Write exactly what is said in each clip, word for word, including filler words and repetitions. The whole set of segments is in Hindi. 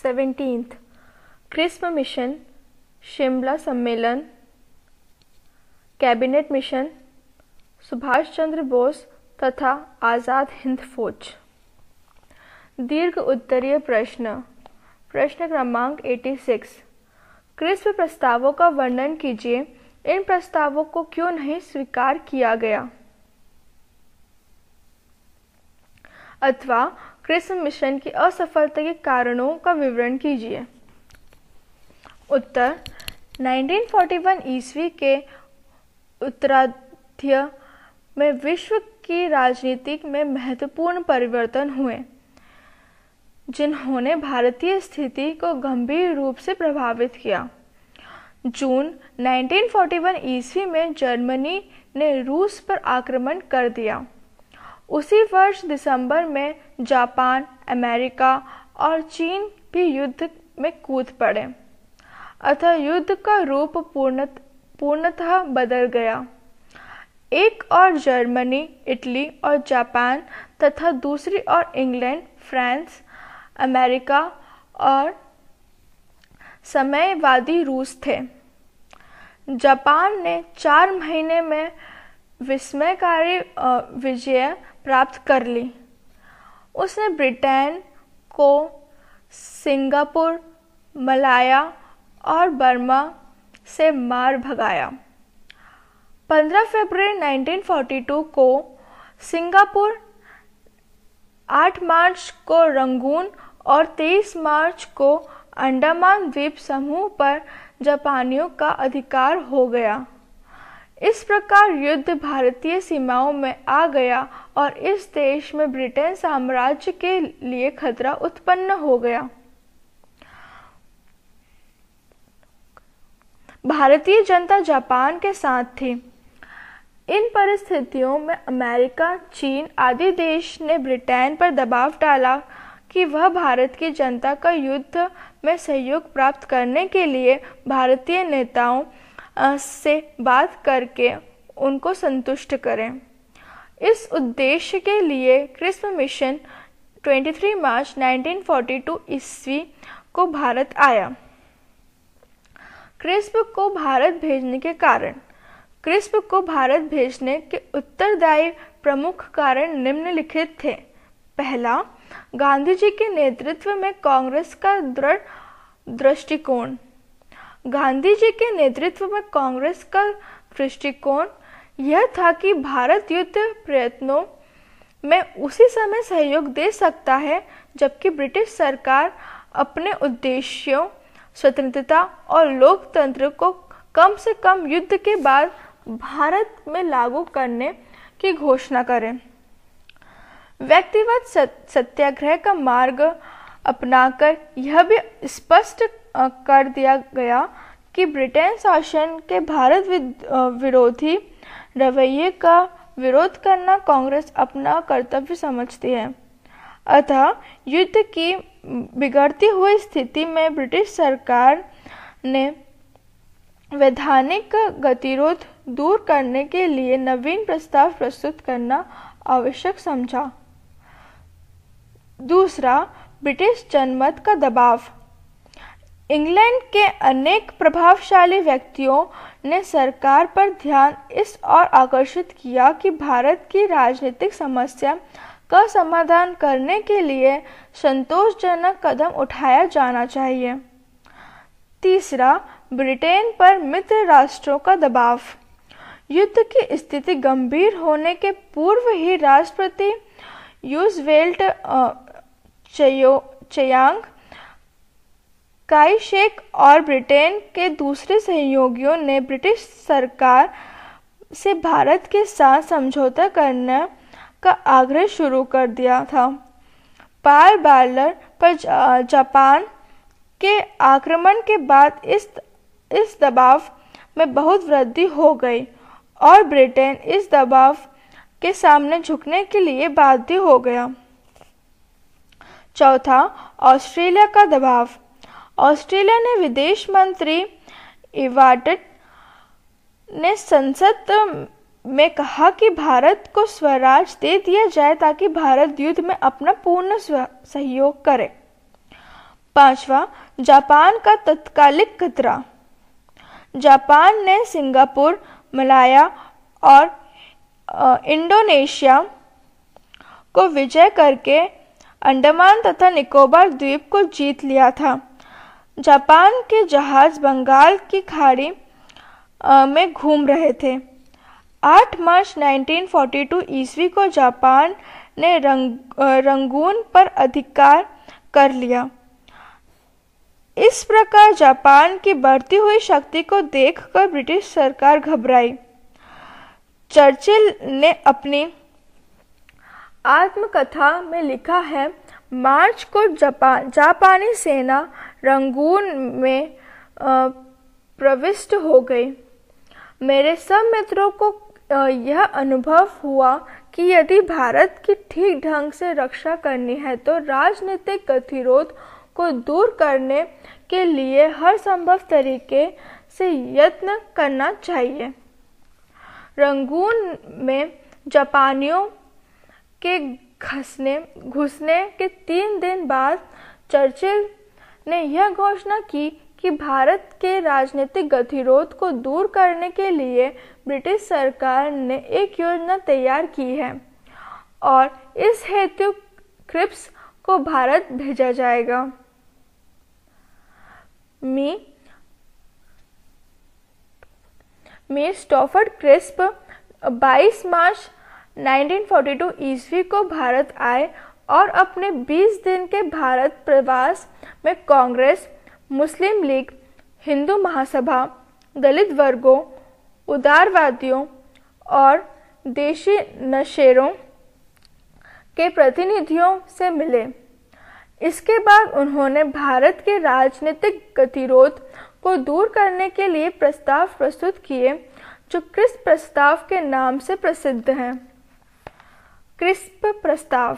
सेवेंटीन्थ क्रिस्प मिशन, शिमला सम्मेलन, कैबिनेट मिशन, सुभाष चंद्र बोस तथा आज़ाद हिंद फौज। दीर्घ उत्तरीय प्रश्न। प्रश्न क्रमांक छियासी। क्रिस्प प्रस्तावों का वर्णन कीजिए। इन प्रस्तावों को क्यों नहीं स्वीकार किया गया? अथवा क्रिस्प मिशन की असफलता के कारणों का विवरण कीजिए। उत्तर उन्नीस सौ इकतालीस ईस्वी के उत्तरार्ध में विश्व की राजनीति में महत्वपूर्ण परिवर्तन हुए, जिन्होंने भारतीय स्थिति को गंभीर रूप से प्रभावित किया। जून उन्नीस सौ इकतालीस ईस्वी में जर्मनी ने रूस पर आक्रमण कर दिया। उसी वर्ष दिसंबर में जापान, अमेरिका और चीन भी युद्ध में कूद पड़े, अतः युद्ध का रूप पूर्णत, पूर्णतः बदल गया। एक ओर जर्मनी, इटली और जापान तथा दूसरी ओर इंग्लैंड, फ्रांस, अमेरिका और साम्यवादी रूस थे। जापान ने चार महीने में विस्मयकारी विजय प्राप्त कर ली। उसने ब्रिटेन को सिंगापुर, मलाया और बर्मा से मार भगाया। पंद्रह फरवरी उन्नीस सौ बयालीस को सिंगापुर, आठ मार्च को रंगून और तेईस मार्च को अंडमान द्वीप समूह पर जापानियों का अधिकार हो गया। इस प्रकार युद्ध भारतीय सीमाओं में आ गया और इस देश में ब्रिटेन साम्राज्य के लिए खतरा उत्पन्न हो गया। भारतीय जनता जापान के साथ थी। इन परिस्थितियों में अमेरिका, चीन आदि देश ने ब्रिटेन पर दबाव डाला कि वह भारत की जनता का युद्ध में सहयोग प्राप्त करने के लिए भारतीय नेताओं से बात करके उनको संतुष्ट करें। इस उद्देश्य के लिए क्रिस्प मिशन तेईस मार्च उन्नीस सौ बयालीस ईस्वी को भारत आया। क्रिस्प को भारत भेजने के कारण। क्रिस्प को भारत भेजने के उत्तरदायी प्रमुख कारण निम्नलिखित थे। पहला, गांधी जी के नेतृत्व में कांग्रेस का दृढ़ दृष्टिकोण। गांधी जी के नेतृत्व में कांग्रेस का दृष्टिकोण यह था कि भारत युद्ध प्रयत्नों में उसी समय सहयोग दे सकता है जबकि ब्रिटिश सरकार अपने उद्देश्यों, स्वतंत्रता और लोकतंत्र को कम से कम युद्ध के बाद भारत में लागू करने की घोषणा करे। व्यक्तिगत सत्याग्रह का मार्ग अपनाकर यह भी स्पष्ट कर दिया गया कि ब्रिटेन शासन के भारत विरोधी रवैये का विरोध करना कांग्रेस अपना कर्तव्य समझती है। अतः युद्ध की बिगड़ती हुई स्थिति में ब्रिटिश सरकार ने वैधानिक गतिरोध दूर करने के लिए नवीन प्रस्ताव प्रस्तुत करना आवश्यक समझा। दूसरा, ब्रिटिश जनमत का दबाव। इंग्लैंड के अनेक प्रभावशाली व्यक्तियों ने सरकार पर ध्यान इस ओर आकर्षित किया कि भारत की राजनीतिक समस्या का समाधान करने के लिए संतोषजनक कदम उठाया जाना चाहिए। तीसरा, ब्रिटेन पर मित्र राष्ट्रों का दबाव। युद्ध की स्थिति गंभीर होने के पूर्व ही राष्ट्रपति रूजवेल्ट, चियांग काई-शेक और ब्रिटेन के दूसरे सहयोगियों ने ब्रिटिश सरकार से भारत के साथ समझौता करने का आग्रह शुरू कर दिया था। पर्ल हार्बर पर जापान के आक्रमण के बाद इस इस दबाव में बहुत वृद्धि हो गई और ब्रिटेन इस दबाव के सामने झुकने के लिए बाध्य हो गया। चौथा, ऑस्ट्रेलिया का दबाव। ऑस्ट्रेलिया ने विदेश मंत्री एडवर्ड ने संसद में कहा कि भारत को स्वराज दे दिया जाए ताकि भारत युद्ध में अपना पूर्ण सहयोग करे। पांचवा, जापान का तत्कालिक खतरा। जापान ने सिंगापुर, मलाया और इंडोनेशिया को विजय करके अंडमान तथा निकोबार द्वीप को जीत लिया था। जापान के जहाज बंगाल की खाड़ी में घूम रहे थे। आठ मार्च उन्नीस सौ बयालीस ईस्वी को जापान ने रंग, रंगून पर अधिकार कर लिया। इस प्रकार जापान की बढ़ती हुई शक्ति को देखकर ब्रिटिश सरकार घबराई। चर्चिल ने अपनी आत्मकथा में लिखा है, मार्च को जापान जापानी सेना रंगून में प्रविष्ट हो गई। मेरे सब मित्रों को यह अनुभव हुआ कि यदि भारत की ठीक ढंग से रक्षा करनी है तो राजनीतिक गतिरोध को दूर करने के लिए हर संभव तरीके से यत्न करना चाहिए। रंगून में जापानियों के घुसने घुसने के तीन दिन बाद चर्चिल ने यह घोषणा की कि भारत के राजनीतिक गतिरोध को दूर करने के लिए ब्रिटिश सरकार ने एक योजना तैयार की है और इस हेतु क्रिप्स को भारत भेजा जाएगा। मी मी स्टॉफर्ड क्रिस्प बाईस मार्च उन्नीस सौ बयालीस ईस्वी को भारत आए और अपने बीस दिन के भारत प्रवास में कांग्रेस, मुस्लिम लीग, हिंदू महासभा, दलित वर्गों, उदारवादियों और देशी नशेरों के प्रतिनिधियों से मिले। इसके बाद उन्होंने भारत के राजनीतिक गतिरोध को दूर करने के लिए प्रस्ताव प्रस्तुत किए, जो क्रिस्प प्रस्ताव के नाम से प्रसिद्ध हैं। क्रिस्प प्रस्ताव।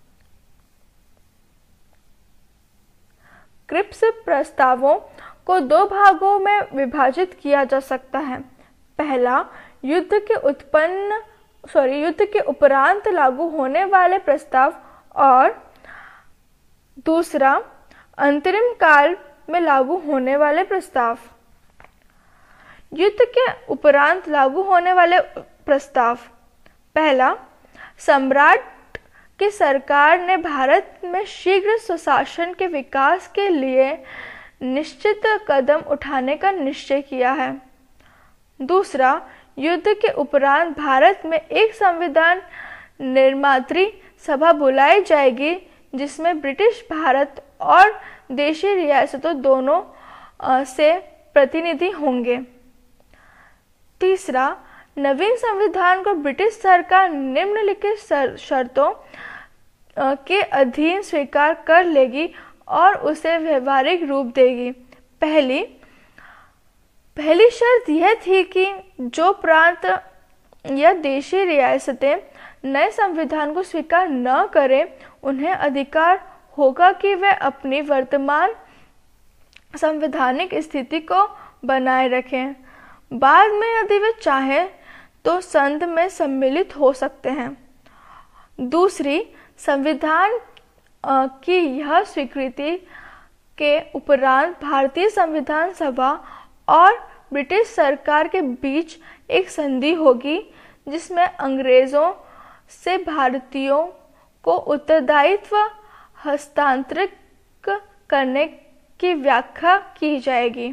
क्रिप्स प्रस्तावों को दो भागों में विभाजित किया जा सकता है। पहला, युद्ध के उत्पन्न सॉरी युद्ध के उपरांत लागू होने वाले प्रस्ताव और दूसरा, अंतरिम काल में लागू होने वाले प्रस्ताव। युद्ध के उपरांत लागू होने वाले प्रस्ताव। पहला, सम्राट की सरकार ने भारत में शीघ्र स्वशासन के विकास के लिए निश्चित कदम उठाने का निश्चय किया है। दूसरा, युद्ध के उपरांत भारत में एक संविधान निर्मात्री सभा बुलाई जाएगी जिसमें ब्रिटिश भारत और देशी रियासतों दोनों से प्रतिनिधि होंगे। तीसरा, नवीन संविधान को ब्रिटिश सरकार निम्नलिखित शर्तों के अधीन स्वीकार कर लेगी और उसे व्यवहारिक रूप देगी। पहली पहली शर्त यह थी कि जो प्रांत या देशी रियासतें नए संविधान को स्वीकार न करें, उन्हें अधिकार होगा कि वे अपनी वर्तमान संवैधानिक स्थिति को बनाए रखें। बाद में यदि वे चाहें तो संघ में सम्मिलित हो सकते हैं। दूसरी, संविधान की यह स्वीकृति के उपरांत भारतीय संविधान सभा और ब्रिटिश सरकार के बीच एक संधि होगी जिसमें अंग्रेजों से भारतीयों को उत्तरदायित्व हस्तांतरित करने की व्याख्या की जाएगी।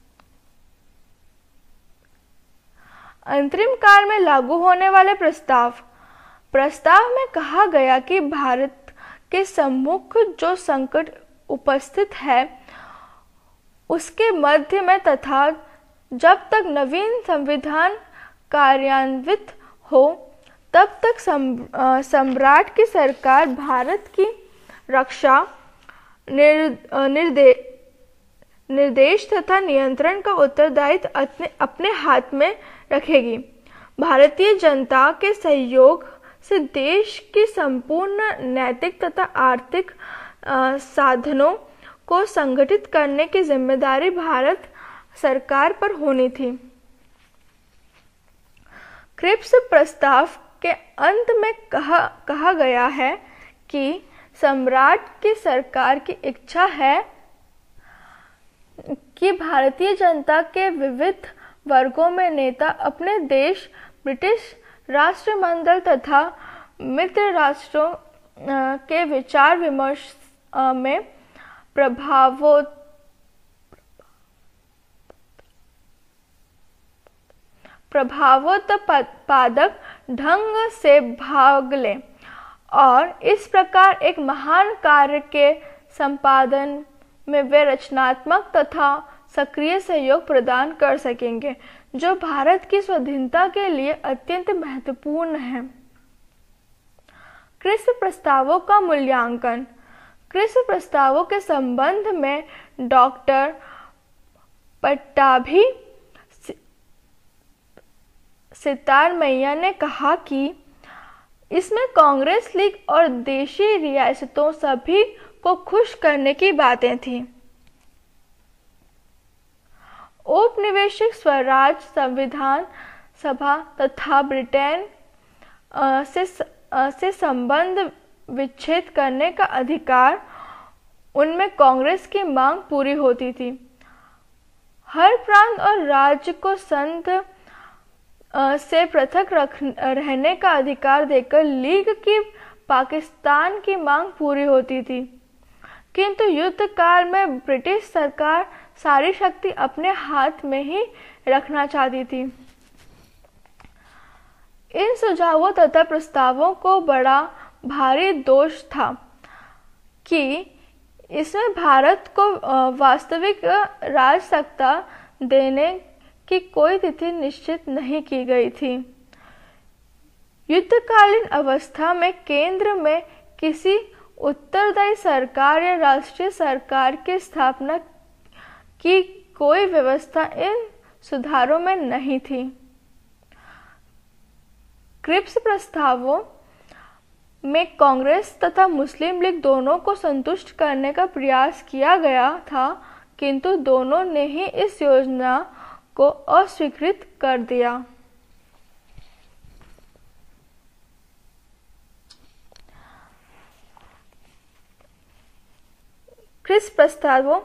अंतरिम काल में लागू होने वाले प्रस्ताव। प्रस्ताव में कहा गया कि भारत के सम्मुख जो संकट उपस्थित है उसके मध्य में तथा जब तक नवीन संविधान कार्यान्वित हो तब तक सम्राट की सरकार भारत की रक्षा, निर्दे, निर्देश तथा नियंत्रण का उत्तरदायित्व अपने, अपने हाथ में रखेगी। भारतीय जनता के सहयोग से देश की संपूर्ण नैतिक तथा आर्थिक साधनों को संगठित करने की जिम्मेदारी भारत सरकार पर होनी थी। क्रिप्स प्रस्ताव के अंत में कहा कहा गया है कि सम्राट की सरकार की इच्छा है कि भारतीय जनता के विविध वर्गों में नेता अपने देश, ब्रिटिश राष्ट्रमंडल तथा मित्र राष्ट्रों के विचार विमर्श में प्रभावो प्रभावोत्पादक ढंग से भाग लें और इस प्रकार एक महान कार्य के संपादन में वे रचनात्मक तथा सक्रिय सहयोग प्रदान कर सकेंगे, जो भारत की स्वाधीनता के लिए अत्यंत महत्वपूर्ण है। क्रिस्प प्रस्तावों का मूल्यांकन। क्रिस्प प्रस्तावों के संबंध में डॉक्टर पट्टाभी सितारमैया ने कहा कि इसमें कांग्रेस लीग और देशी रियासतों सभी को खुश करने की बातें थी। औपनिवेशिक स्वराज संविधान सभा तथा ब्रिटेन से से संबंध विच्छेद करने का अधिकार, उनमें कांग्रेस की मांग पूरी होती थी। हर प्रांत और राज्य को संघ से पृथक रहने का अधिकार देकर लीग की पाकिस्तान की मांग पूरी होती थी, किंतु युद्ध काल में ब्रिटिश सरकार सारी शक्ति अपने हाथ में ही रखना चाहती थी। इन सुझावों तथा प्रस्तावों को बड़ा भारी दोष था कि इसमें भारत को वास्तविक राजसत्ता देने की कोई तिथि निश्चित नहीं की गई थी। युद्धकालीन अवस्था में केंद्र में किसी उत्तरदायी सरकार या राष्ट्रीय सरकार की स्थापना की कोई व्यवस्था इन सुधारों में नहीं थी। क्रिप्स प्रस्तावों में कांग्रेस तथा मुस्लिम लीग दोनों को संतुष्ट करने का प्रयास किया गया था, किंतु दोनों ने ही इस योजना को अस्वीकृत कर दिया। क्रिप्स प्रस्तावों।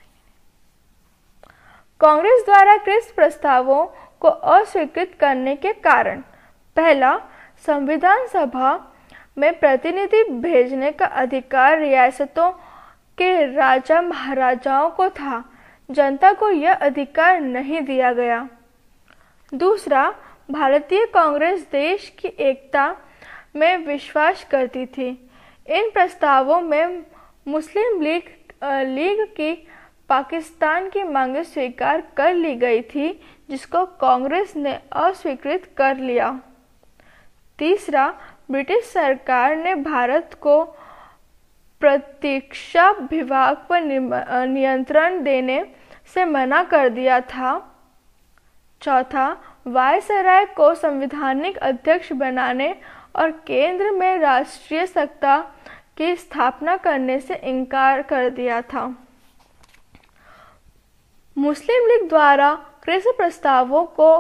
कांग्रेस द्वारा क्रिप्स प्रस्तावों को अस्वीकृत करने के कारण, पहला, संविधान सभा में प्रतिनिधि भेजने का अधिकार रियासतों के राजा महाराजाओं को था, जनता को यह अधिकार नहीं दिया गया। दूसरा, भारतीय कांग्रेस देश की एकता में विश्वास करती थी। इन प्रस्तावों में मुस्लिम लीग लीग की पाकिस्तान की मांगें स्वीकार कर ली गई थी, जिसको कांग्रेस ने अस्वीकृत कर लिया। तीसरा, ब्रिटिश सरकार ने भारत को प्रतीक्षा विभाग पर नियंत्रण देने से मना कर दिया था। चौथा, वायसराय को संवैधानिक अध्यक्ष बनाने और केंद्र में राष्ट्रीय सत्ता की स्थापना करने से इनकार कर दिया था। मुस्लिम लीग द्वारा क्रिप्स प्रस्तावों को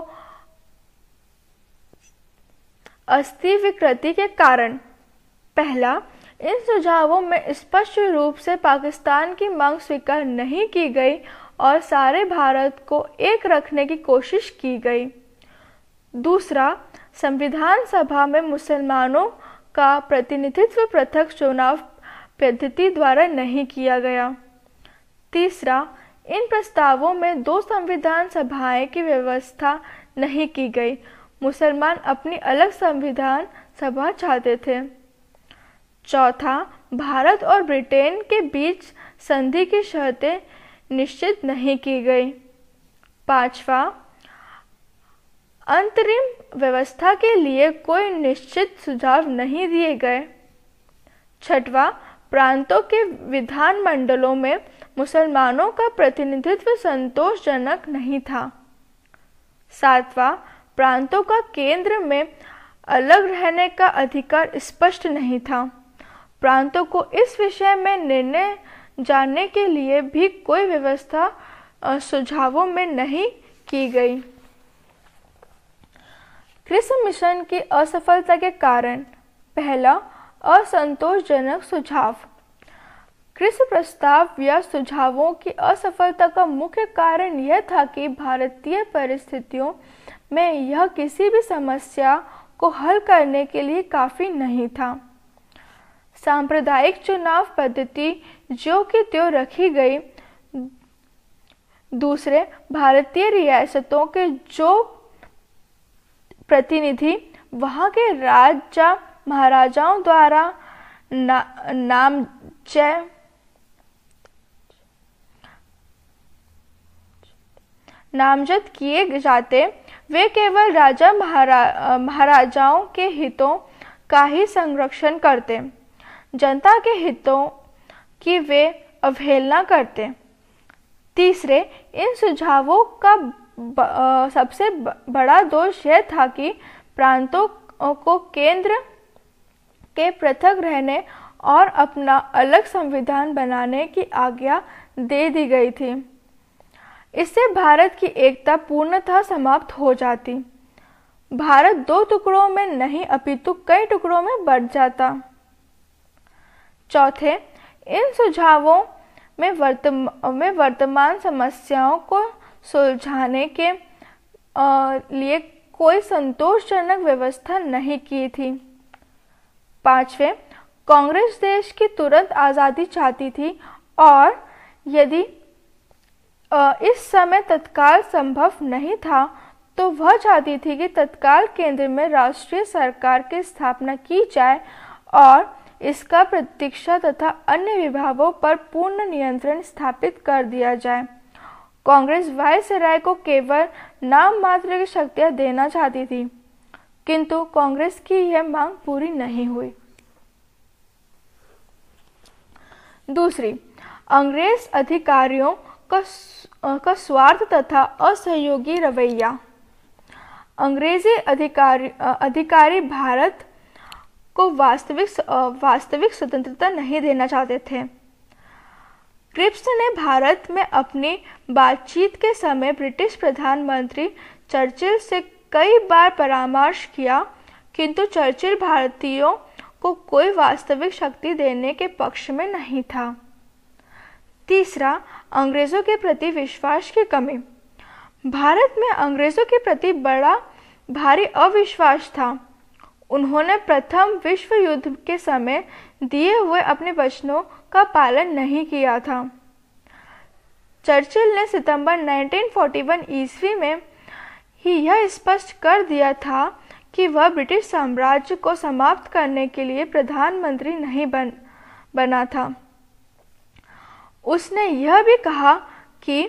अस्वीकृति के कारण, पहला, इन सुझावों में स्पष्ट रूप से पाकिस्तान की मांग स्वीकार नहीं की गई और सारे भारत को एक रखने की कोशिश की गई। दूसरा, संविधान सभा में मुसलमानों का प्रतिनिधित्व पृथक चुनाव पद्धति द्वारा नहीं किया गया। तीसरा, इन प्रस्तावों में दो संविधान सभाएं की व्यवस्था नहीं की गई। मुसलमान अपनी अलग संविधान सभा चाहते थे। चौथा, भारत और ब्रिटेन के बीच संधि की शर्तें निश्चित नहीं की गई। पांचवा, अंतरिम व्यवस्था के लिए कोई निश्चित सुझाव नहीं दिए गए। छठवां, प्रांतों के विधान मंडलों में मुसलमानों का प्रतिनिधित्व संतोषजनक नहीं था। सातवां, प्रांतों का केंद्र में अलग रहने का अधिकार स्पष्ट नहीं था। प्रांतों को इस विषय में निर्णय जानने के लिए भी कोई व्यवस्था सुझावों में नहीं की गई। क्रिप्स मिशन की असफलता के कारण, पहला, असंतोषजनक सुझाव। क्रिप्स प्रस्ताव या सुझावों की असफलता का मुख्य कारण यह था कि भारतीय परिस्थितियों में यह किसी भी समस्या को हल करने के लिए काफ़ी नहीं था। सांप्रदायिक चुनाव पद्धति जो कि त्यों रखी गई, दूसरे भारतीय रियासतों के जो प्रतिनिधि वहाँ के राजा महाराजाओं द्वारा ना, नामजद नामजद किए जाते, वे केवल राजा महारा महाराजाओं के हितों का ही संरक्षण करते, जनता के हितों की वे अवहेलना करते। तीसरे, इन सुझावों का ब, आ, सबसे बड़ा दोष यह था कि प्रांतों को केंद्र के पृथक रहने और अपना अलग संविधान बनाने की आज्ञा दे दी गई थी। इससे भारत की एकता पूर्णतः समाप्त हो जाती। भारत दो टुकड़ों में नहीं अपितु कई टुकड़ों में बंट जाता। चौथे, इन सुझावों में वर्तमान में वर्तमान समस्याओं को सुलझाने के आ, लिए कोई संतोषजनक व्यवस्था नहीं की थी। पांचवें, कांग्रेस देश की तुरंत आज़ादी चाहती थी और यदि इस समय तत्काल संभव नहीं था तो वह चाहती थी कि तत्काल केंद्र में राष्ट्रीय सरकार की स्थापना की जाए और इसका प्रतीक्षा तथा अन्य विभागों पर पूर्ण नियंत्रण स्थापित कर दिया जाए। कांग्रेस वायसराय को केवल नाम मात्र की शक्तियां देना चाहती थी, किंतु कांग्रेस की यह मांग पूरी नहीं हुई। दूसरी, अंग्रेज अधिकारियों का, का स्वार्थ तथा असहयोगी रवैया। अंग्रेजी अधिकारी अधिकारी भारत को वास्तविक वास्तविक स्वतंत्रता नहीं देना चाहते थे। क्रिप्स ने भारत में अपनी बातचीत के समय ब्रिटिश प्रधानमंत्री चर्चिल से कई बार परामर्श किया, किंतु चर्चिल भारतीयों को कोई वास्तविक शक्ति देने के पक्ष में नहीं था। तीसरा, अंग्रेजों के प्रति विश्वास की कमी। भारत में अंग्रेजों के प्रति बड़ा भारी अविश्वास था। उन्होंने प्रथम विश्व युद्ध के समय दिए हुए अपने वचनों का पालन नहीं किया था। चर्चिल ने सितंबर उन्नीस सौ इकतालीस ईस्वी में ही यह स्पष्ट कर दिया था कि वह ब्रिटिश साम्राज्य को समाप्त करने के लिए प्रधानमंत्री नहीं बन बना था। उसने यह भी कहा कि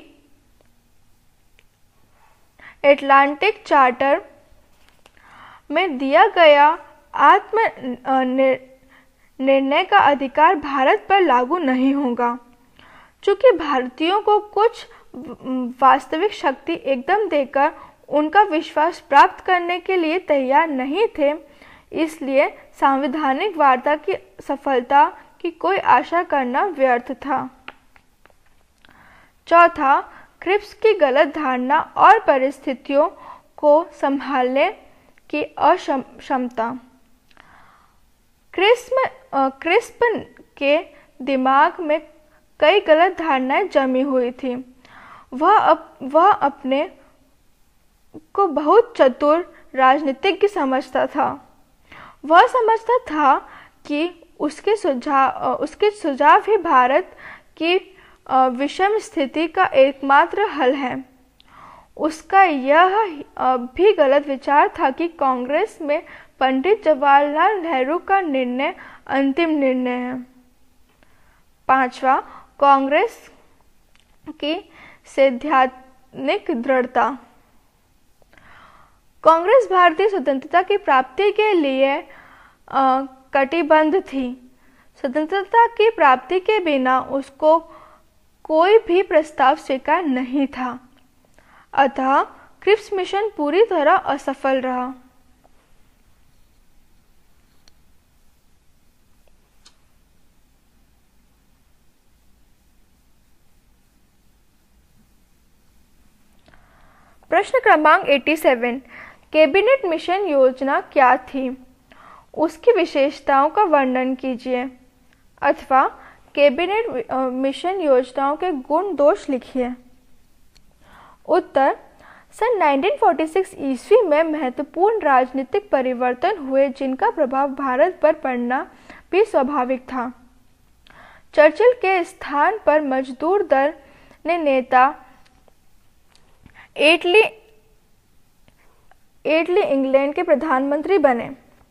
एटलांटिक चार्टर में दिया गया आत्म निर्णय का अधिकार भारत पर लागू नहीं होगा। चूंकि भारतीयों को कुछ वास्तविक शक्ति एकदम देकर उनका विश्वास प्राप्त करने के लिए तैयार नहीं थे, इसलिए सांविधानिक वार्ता की सफलता की कोई आशा करना व्यर्थ था। चौथा, क्रिप्स की गलत धारणा और परिस्थितियों को संभालने की अक्षमता। क्रिस्प क्रिस्प के दिमाग में कई गलत धारणाएं जमी हुई थी। वह अप, वह अपने को बहुत चतुर राजनीतिज्ञ समझता था। वह समझता था कि उसके सुझाव उसके सुझाव ही भारत की विषम स्थिति का एकमात्र हल है। उसका यह भी गलत विचार था कि कांग्रेस में पंडित जवाहरलाल नेहरू का निर्णय अंतिम निर्णय है। पांचवा, कांग्रेस की सैद्धांतिक दृढ़ता। कांग्रेस भारतीय स्वतंत्रता की प्राप्ति के लिए कटिबद्ध थी। स्वतंत्रता की प्राप्ति के बिना उसको कोई भी प्रस्ताव स्वीकार नहीं था। अतः क्रिप्स मिशन पूरी तरह असफल रहा। प्रश्न क्रमांक सत्तासी, कैबिनेट मिशन योजना क्या थी? उसकी विशेषताओं का वर्णन कीजिए। अथवा कैबिनेट मिशन योजनाओं के गुण दोष लिखिए। उत्तर, सन उन्नीस सौ छियालीस ईस्वी में महत्वपूर्ण राजनीतिक परिवर्तन हुए जिनका प्रभाव भारत पर पड़ना भी स्वाभाविक था। चर्चिल के स्थान पर मजदूर दल ने नेता एटली एटली इंग्लैंड के प्रधानमंत्री बने।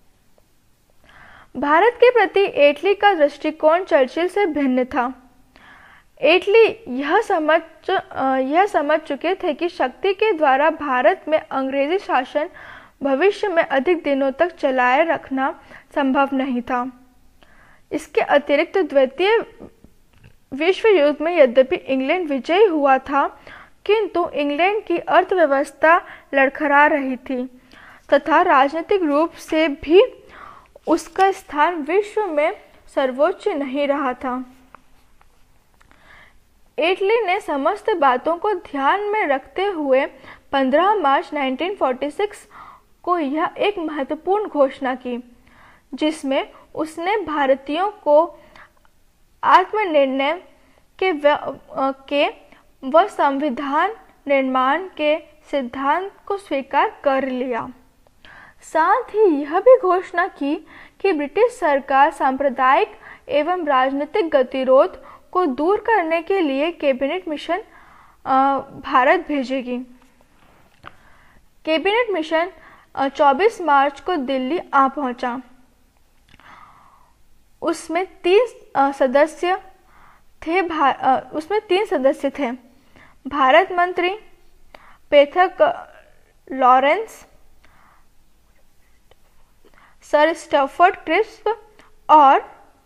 भारत के प्रति एटली का दृष्टिकोण चर्चिल से भिन्न था। एटली यह समझ यह समझ चुके थे कि शक्ति के द्वारा भारत में अंग्रेजी शासन भविष्य में अधिक दिनों तक चलाए रखना संभव नहीं था। इसके अतिरिक्त द्वितीय विश्व युद्ध में यद्यपि इंग्लैंड विजयी हुआ था, किंतु इंग्लैंड की अर्थव्यवस्था लड़खड़ा रही थी तथा राजनीतिक रूप से भी उसका स्थान विश्व में सर्वोच्च नहीं रहा था। एटली ने समस्त बातों को ध्यान में रखते हुए पंद्रह मार्च उन्नीस सौ छियालीस को यह एक महत्वपूर्ण घोषणा की, जिसमें उसने भारतीयों को आत्मनिर्णय के व, के व संविधान निर्माण के सिद्धांत को स्वीकार कर लिया। साथ ही यह भी घोषणा की कि ब्रिटिश सरकार सांप्रदायिक एवं राजनीतिक गतिरोध को दूर करने के लिए कैबिनेट मिशन भारत भेजेगी। कैबिनेट मिशन चौबीस मार्च को दिल्ली आ पहुंचा। उसमें तीन सदस्य थे उसमें तीन सदस्य थे भारत मंत्री Pethick Lawrence, sir Stafford Cripps और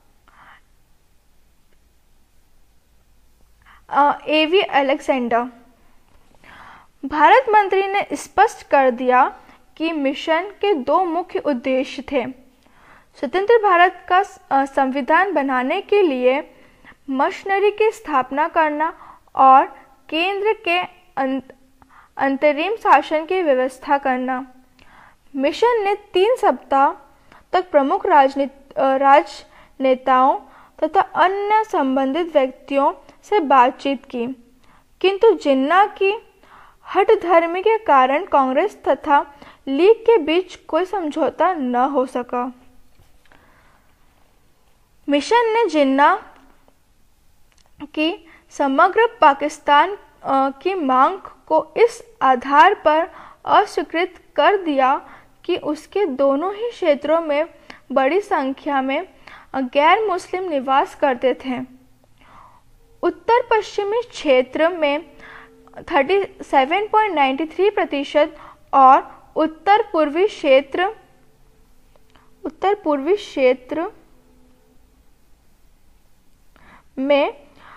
एवी अलेक्जेंडर। भारत मंत्री ने स्पष्ट कर दिया कि मिशन के दो मुख्य उद्देश्य थे: स्वतंत्र भारत का संविधान बनाने के लिए मशीनरी की स्थापना करना और केंद्र के अंतरिम शासन की व्यवस्था करना। मिशन ने तीन सप्ताह तक प्रमुख राजनेताओं तथा अन्य संबंधित व्यक्तियों से बातचीत की, किंतु जिन्ना की हठधर्मी के कारण कांग्रेस तथा लीग के बीच कोई समझौता न हो सका। मिशन ने जिन्ना की समग्र पाकिस्तान की मांग को इस आधार पर अस्वीकृत कर दिया कि उसके दोनों ही क्षेत्रों में बड़ी संख्या में गैर मुस्लिम निवास करते थे। उत्तर पश्चिमी क्षेत्र में सैंतीस पॉइंट नौ तीन प्रतिशत और उत्तर पूर्वी क्षेत्र उत्तर पूर्वी क्षेत्र में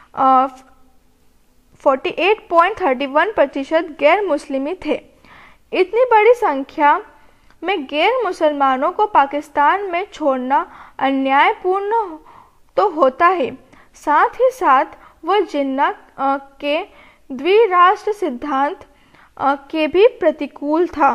अड़तालीस पॉइंट तीन एक प्रतिशत गैर मुस्लिमी थे। इतनी बड़ी संख्या में गैर मुसलमानों को पाकिस्तान में छोड़ना अन्यायपूर्ण तो होता ही, साथ ही साथ वह जिन्ना के द्विराष्ट्र सिद्धांत के भी प्रतिकूल था।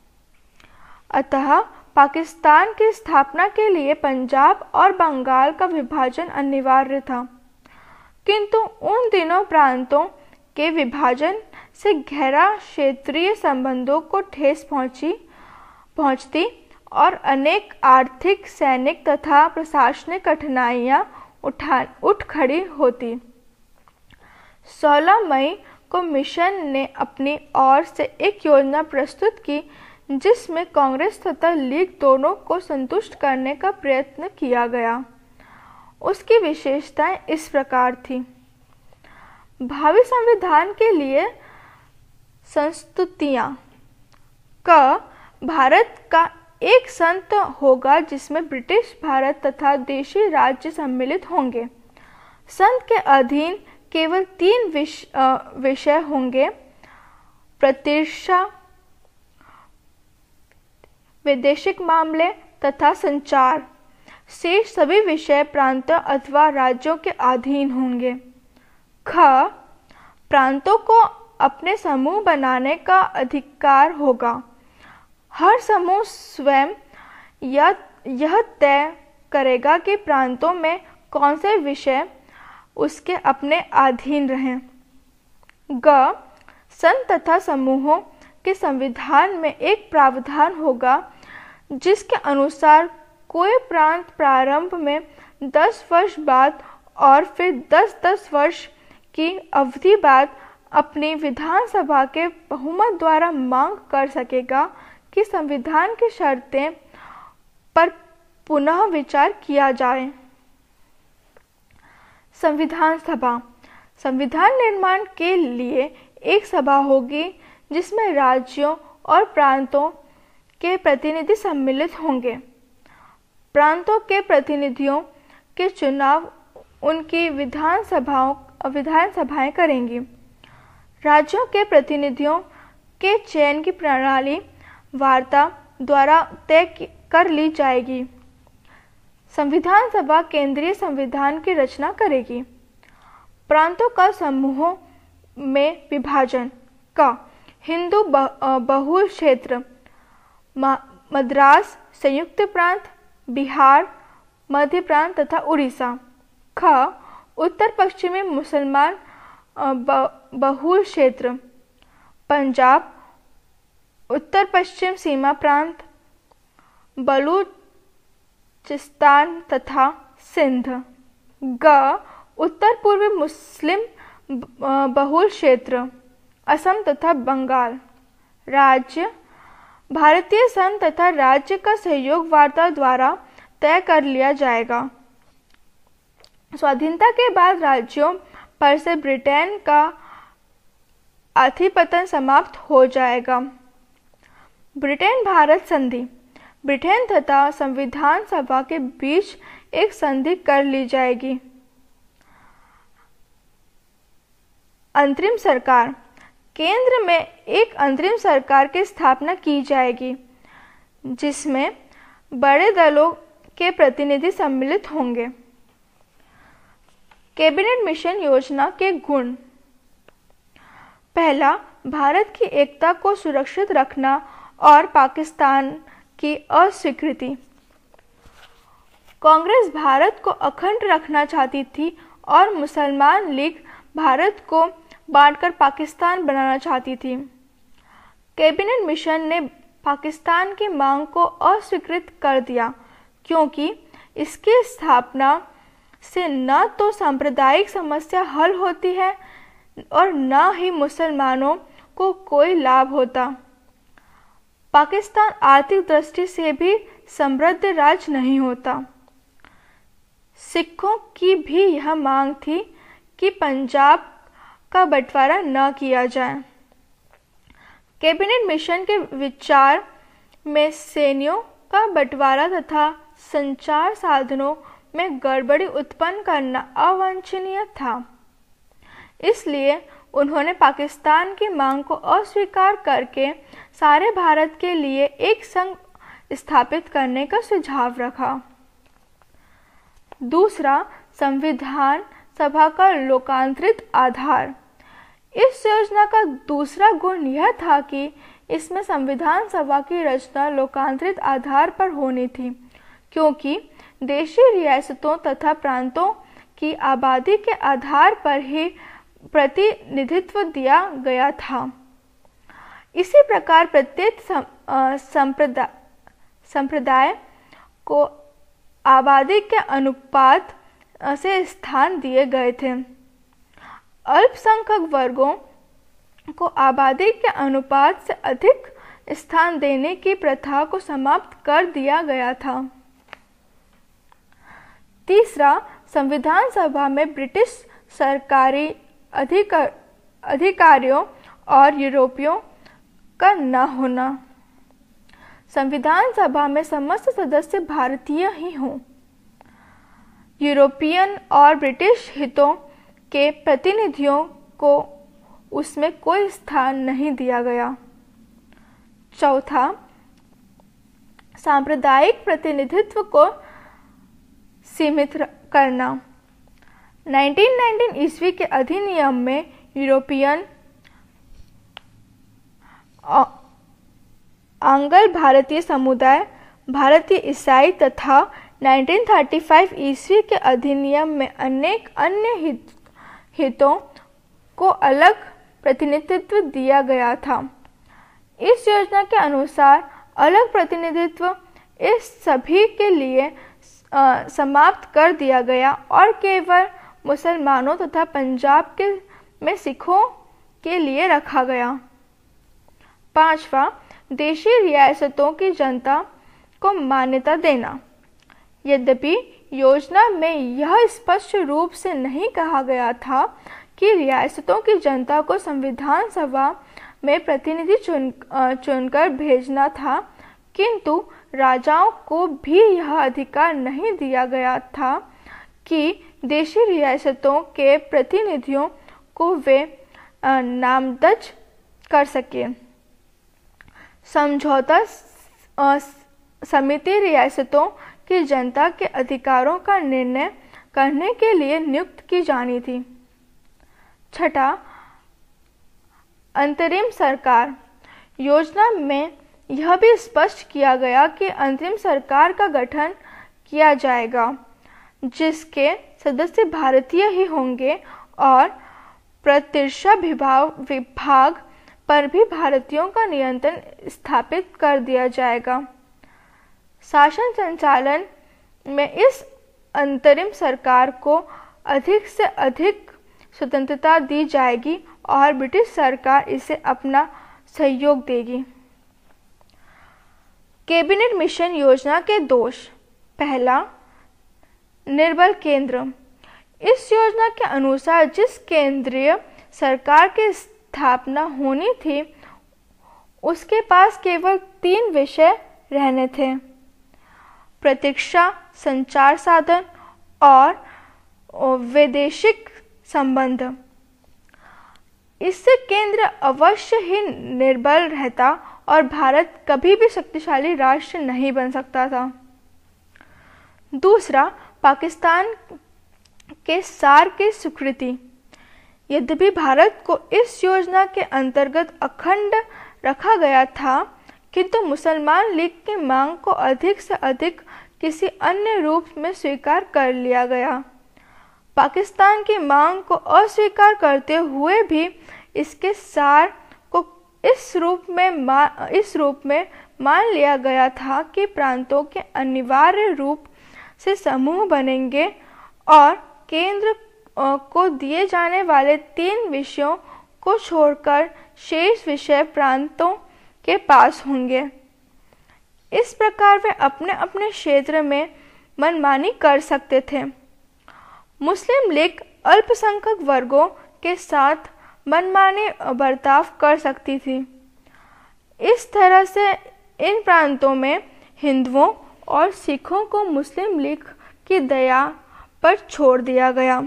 अतः पाकिस्तान की स्थापना के लिए पंजाब और बंगाल का विभाजन अनिवार्य था, किंतु उन दिनों प्रांतों के विभाजन से गहरा क्षेत्रीय संबंधों को ठेस पहुंची पहुंचती और अनेक आर्थिक, सैनिक तथा प्रशासनिक कठिनाइयां उठा उठ खड़ी होती। सोलह मई को मिशन ने अपनी ओर से एक योजना प्रस्तुत की, जिसमें कांग्रेस तथा लीग दोनों को संतुष्ट करने का प्रयत्न किया गया। उसकी विशेषताएं इस प्रकार थी: भावी संविधान के लिए संस्तुतियां क भारत का एक संघ होगा जिसमें ब्रिटिश भारत तथा देशी राज्य सम्मिलित होंगे। संघ के अधीन केवल तीन विषय होंगे: प्रतिरक्षा, वैदेशिक मामले तथा संचार। शेष सभी विषय प्रांत अथवा राज्यों के अधीन होंगे। ख प्रांतों को अपने समूह बनाने का अधिकार होगा। हर समूह स्वयं यह यह तय करेगा कि प्रांतों में कौन से विषय उसके अपने अधीन रहें। ग संघ तथा समूहों के संविधान में एक प्रावधान होगा जिसके अनुसार कोई प्रांत प्रारंभ में दस वर्ष बाद और फिर दस दस वर्ष की अवधि बाद अपनी विधानसभा के बहुमत द्वारा मांग कर सकेगा कि संविधान की शर्तें पर पुनः विचार किया जाए। संविधान सभा संविधान निर्माण के लिए एक सभा होगी जिसमें राज्यों और प्रांतों के प्रतिनिधि सम्मिलित होंगे। प्रांतों के प्रतिनिधियों के चुनाव उनकी विधानसभाओं विधानसभाएं करेंगी। राज्यों के प्रतिनिधियों के चयन की प्रणाली वार्ता द्वारा तय कर ली जाएगी। संविधान सभा केंद्रीय संविधान की रचना करेगी। प्रांतों का समूहों में विभाजन का हिंदू बहुल क्षेत्र, मद्रास संयुक्त प्रांत, बिहार, मध्य प्रांत तथा उड़ीसा। ख उत्तर पश्चिमी मुसलमान बहुल क्षेत्र, पंजाब, उत्तर पश्चिम सीमा प्रांत, बलूचिस्तान तथा सिंध। ग उत्तर पूर्वी मुस्लिम बहुल क्षेत्र, असम तथा बंगाल। राज्य भारतीय संघ तथा राज्य का सहयोग वार्ता द्वारा तय कर लिया जाएगा। स्वाधीनता के बाद राज्यों पर से ब्रिटेन का अधिपतन समाप्त हो जाएगा। ब्रिटेन भारत संधि ब्रिटेन तथा संविधान सभा के बीच एक संधि कर ली जाएगी। अंतरिम सरकार केंद्र में एक अंतरिम सरकार की स्थापना की जाएगी जिसमें बड़े दलों के प्रतिनिधि सम्मिलित होंगे। कैबिनेट मिशन योजना के गुण। पहला, भारत की एकता को सुरक्षित रखना और पाकिस्तान की अस्वीकृति। कांग्रेस भारत को अखंड रखना चाहती थी और मुसलमान लीग भारत को बांटकर पाकिस्तान बनाना चाहती थी। कैबिनेट मिशन ने पाकिस्तान की मांग को अस्वीकृत कर दिया क्योंकि इसकी स्थापना से न तो सांप्रदायिक समस्या हल होती है और न ही मुसलमानों को कोई लाभ होता। पाकिस्तान आर्थिक दृष्टि से भी समृद्ध राज्य नहीं होता। सिखों की भी यह मांग थी कि पंजाब का बंटवारा न किया जाए। कैबिनेट मिशन के विचार में सेनाओं का बंटवारा तथा संचार साधनों में गड़बड़ी उत्पन्न करना अवांछनीय था। इसलिए उन्होंने पाकिस्तान की मांग को अस्वीकार करके सारे भारत के लिए एक संघ स्थापित करने का सुझाव रखा। दूसरा, संविधान सभा का लोकांतरित आधार। इस योजना का दूसरा गुण यह था कि इसमें संविधान सभा की रचना लोकांतरित आधार पर होनी थी क्योंकि देशी रियासतों तथा प्रांतों की आबादी के आधार पर ही प्रतिनिधित्व दिया गया था। इसी प्रकार प्रत्येक संप्रदाय संप्रदाय को आबादी के अनुपात से स्थान दिए गए थे। अल्पसंख्यक वर्गों को आबादी के अनुपात से अधिक स्थान देने की प्रथा को समाप्त कर दिया गया था। तीसरा, संविधान सभा में ब्रिटिश सरकारी अधिकार अधिकारियों और यूरोपियों का न होना। संविधान सभा में समस्त सदस्य भारतीय ही हों। यूरोपियन और ब्रिटिश हितों के प्रतिनिधियों को उसमें कोई स्थान नहीं दिया गया। चौथा, सांप्रदायिक प्रतिनिधित्व को सीमित करना। उन्नीस सौ उन्नीस ईस्वी के अधिनियम में यूरोपियन, आंग्ल भारतीय समुदाय, भारतीय ईसाई तथा उन्नीस सौ पैंतीस ईस्वी के अधिनियम में अनेक अन्य हित, हितों को अलग प्रतिनिधित्व दिया गया था। इस योजना के अनुसार अलग प्रतिनिधित्व इस सभी के लिए आ, समाप्त कर दिया गया और केवल मुसलमानों तथा पंजाब के में सिखों के लिए रखा गया। पांचवा, देशी रियासतों की जनता को मान्यता देना। यद्यपि योजना में यह स्पष्ट रूप से नहीं कहा गया था कि रियासतों की जनता को संविधान सभा में प्रतिनिधि चुन चुनकर भेजना था, किंतु राजाओं को भी यह अधिकार नहीं दिया गया था कि देशी रियासतों के प्रतिनिधियों को वे नामजद कर सके। समझौता समिति रियासतों की जनता के अधिकारों का निर्णय करने के लिए नियुक्त की जानी थी। छठा, अंतरिम सरकार। योजना में यह भी स्पष्ट किया गया कि अंतरिम सरकार का गठन किया जाएगा, जिसके सदस्य भारतीय ही होंगे और प्रतिरक्षा विभाग विभाग पर भी भारतीयों का नियंत्रण स्थापित कर दिया जाएगा। शासन संचालन में इस अंतरिम सरकार को अधिक से अधिक स्वतंत्रता दी जाएगी और ब्रिटिश सरकार इसे अपना सहयोग देगी। कैबिनेट मिशन योजना के दोष। पहला, निर्बल केंद्र। इस योजना के अनुसार जिस केंद्रीय सरकार की स्थापना होनी थी, उसके पास केवल तीन विषय रहने थे: प्रतीक्षा, संचार साधन और वैदेशिक संबंध। इससे केंद्र अवश्य ही निर्बल रहता और भारत कभी भी शक्तिशाली राष्ट्र नहीं बन सकता था। दूसरा, पाकिस्तान के सार की स्वीकृति। यद्यपि भारत को इस योजना के अंतर्गत अखंड रखा गया था, किंतु मुसलमान लीग की मांग को अधिक से अधिक किसी अन्य रूप में स्वीकार कर लिया गया। पाकिस्तान की मांग को अस्वीकार करते हुए भी इसके सार को इस रूप में मा, इस रूप में मान लिया गया था कि प्रांतों के अनिवार्य रूप से समूह बनेंगे और केंद्र को दिए जाने वाले तीन विषयों को छोड़कर शेष विषय प्रांतों के पास होंगे। इस प्रकार वे अपने अपने क्षेत्र में मनमानी कर सकते थे। मुस्लिम लीग अल्पसंख्यक वर्गों के साथ मनमानी बर्ताव कर सकती थी। इस तरह से इन प्रांतों में हिंदुओं और सिखों को मुस्लिम लीग की दया पर छोड़ दिया गया।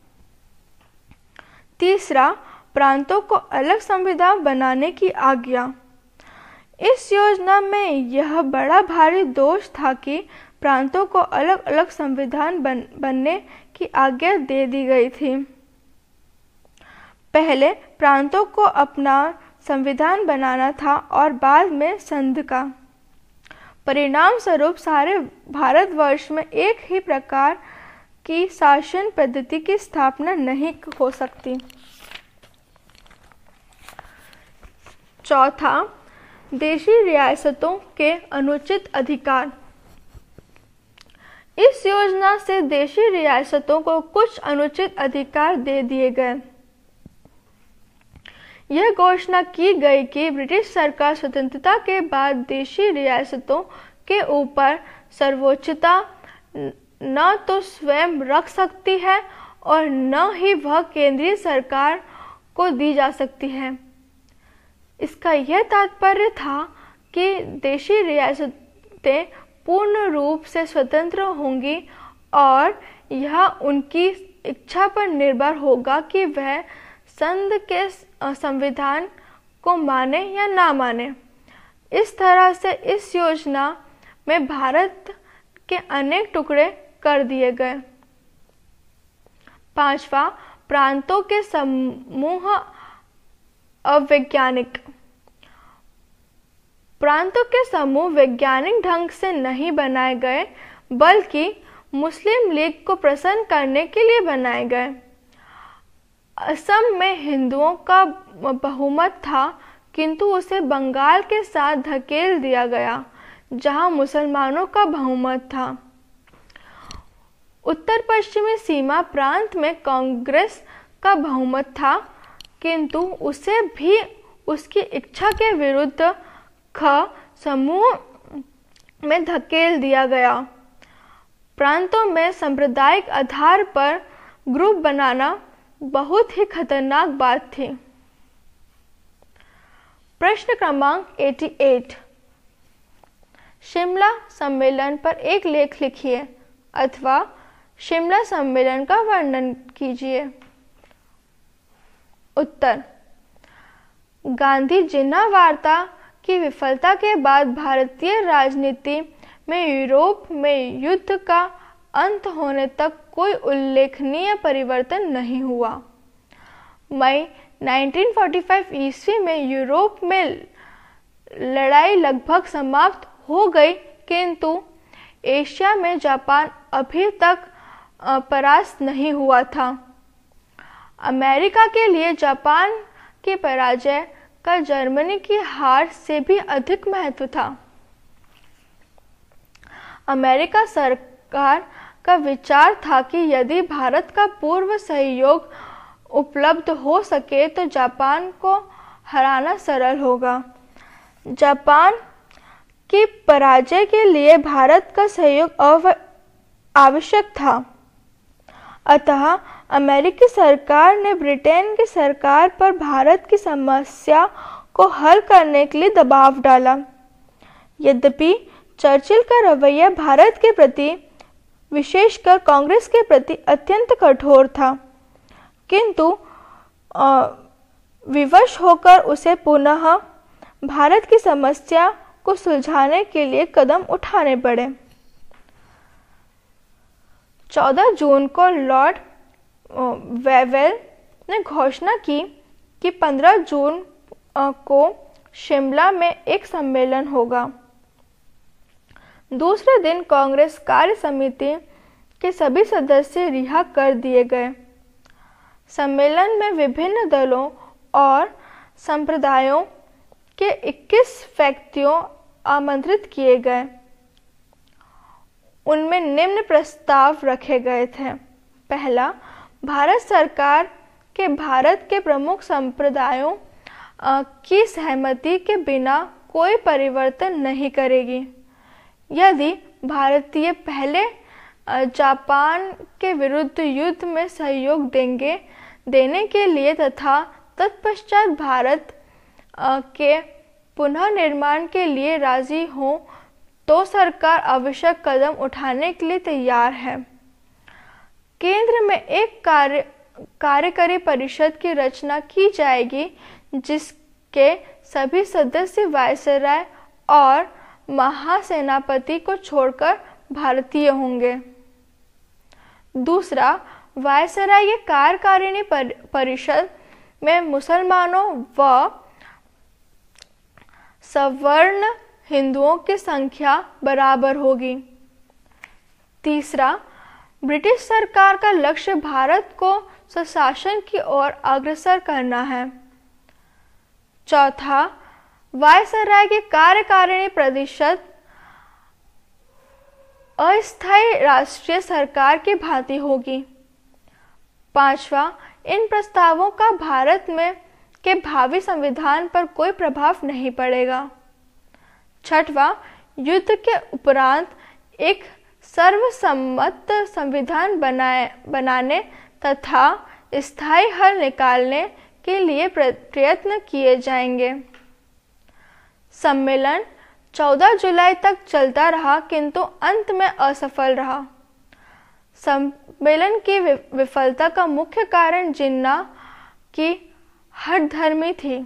तीसरा, प्रांतों को अलग संविधान बनाने की आज्ञा। इस योजना में यह बड़ा भारी दोष था कि प्रांतों को अलग अलग संविधान बन, बनने की आज्ञा दे दी गई थी। पहले प्रांतों को अपना संविधान बनाना था और बाद में संघ का। परिणाम स्वरूप सारे भारतवर्ष में एक ही प्रकार की शासन पद्धति की स्थापना नहीं हो सकती। चौथा, देशी रियासतों के अनुचित अधिकार। इस योजना से देशी रियासतों को कुछ अनुचित अधिकार दे दिए गए। यह घोषणा की गई कि ब्रिटिश सरकार स्वतंत्रता के बाद देशी रियासतों के ऊपर सर्वोच्चता न तो स्वयं रख सकती है और न ही वह केंद्रीय सरकार को दी जा सकती है। इसका यह तात्पर्य था कि देशी रियासतें पूर्ण रूप से स्वतंत्र होंगी और यह उनकी इच्छा पर निर्भर होगा कि वह संघ के संविधान को माने या ना माने। इस तरह से इस योजना में भारत के अनेक टुकड़े कर दिए गए। पांचवा, प्रांतों के समूह अवैज्ञानिक। प्रांतों के समूह वैज्ञानिक ढंग से नहीं बनाए गए, बल्कि मुस्लिम लीग को प्रसन्न करने के लिए बनाए गए। असम में हिंदुओं का बहुमत था, किंतु उसे बंगाल के साथ धकेल दिया गया जहां मुसलमानों का बहुमत था। उत्तर पश्चिमी सीमा प्रांत में कांग्रेस का बहुमत था, किंतु उसे भी उसकी इच्छा के विरुद्ध ख समूह में धकेल दिया गया। प्रांतों में सांप्रदायिक आधार पर ग्रुप बनाना बहुत ही खतरनाक बात थी। प्रश्न क्रमांक अठासी। शिमला सम्मेलन पर एक लेख लिखिए अथवा शिमला सम्मेलन का वर्णन कीजिए। उत्तर, गांधी जिन्ना वार्ता की विफलता के बाद भारतीय राजनीति में यूरोप में युद्ध का अंत होने तक कोई उल्लेखनीय परिवर्तन नहीं हुआ। मई उन्नीस सौ पैंतालीस ईस्वी में यूरोप में लड़ाई लगभग समाप्त हो गई, किंतु एशिया में जापान अभी तक परास्त नहीं हुआ था। अमेरिका के लिए जापान की पराजय का जर्मनी की हार से भी अधिक महत्व था। अमेरिका सरकार का विचार था कि यदि भारत का पूर्व सहयोग उपलब्ध हो सके तो जापान को हराना सरल होगा। जापान की पराजय के लिए भारत का सहयोग आवश्यक था। अतः अमेरिकी सरकार ने ब्रिटेन की सरकार पर भारत की समस्या को हल करने के लिए दबाव डाला। यद्यपि चर्चिल का रवैया भारत के प्रति, विशेषकर कांग्रेस के प्रति अत्यंत कठोर था, किंतु विवश होकर उसे पुनः भारत की समस्या को सुलझाने के लिए कदम उठाने पड़े। चौदह जून को लॉर्ड वेवेल ने घोषणा की कि पंद्रह जून को शिमला में एक सम्मेलन होगा। दूसरे दिन कांग्रेस कार्य समिति के सभी सदस्य रिहा कर दिए गए। सम्मेलन में विभिन्न दलों और संप्रदायों के इक्कीस व्यक्तियों आमंत्रित किए गए। उनमें निम्न प्रस्ताव रखे गए थे। पहला, भारत सरकार के भारत के प्रमुख संप्रदायों की सहमति के बिना कोई परिवर्तन नहीं करेगी। यदि भारतीय पहले जापान के विरुद्ध युद्ध में सहयोग देंगे देने के लिए तथा तत्पश्चात भारत के पुनः निर्माण के लिए राजी हों तो सरकार आवश्यक कदम उठाने के लिए तैयार है। केंद्र में एक कार्य कार्यकारी परिषद की रचना की जाएगी जिसके सभी सदस्य वायसराय और महासेनापति को छोड़कर भारतीय होंगे। दूसरा, वायसराय की कार्यकारिणी परिषद में मुसलमानों व सवर्ण हिंदुओं की संख्या बराबर होगी। तीसरा, ब्रिटिश सरकार का लक्ष्य भारत को स्वशासन की ओर अग्रसर करना है। चौथा, वायसराय की कार्यकारिणी परिषद अस्थायी राष्ट्रीय सरकार की भांति होगी। पांचवा, इन प्रस्तावों का भारत में के भावी संविधान पर कोई प्रभाव नहीं पड़ेगा। छठवां, युद्ध के उपरांत एक सर्वसम्मत संविधान बनाए बनाने तथा स्थायी हल निकालने के लिए प्रयत्न किए जाएंगे। सम्मेलन चौदह जुलाई तक चलता रहा, किंतु अंत में असफल रहा। सम्मेलन की विफलता का मुख्य कारण जिन्ना की हठधर्मी थी।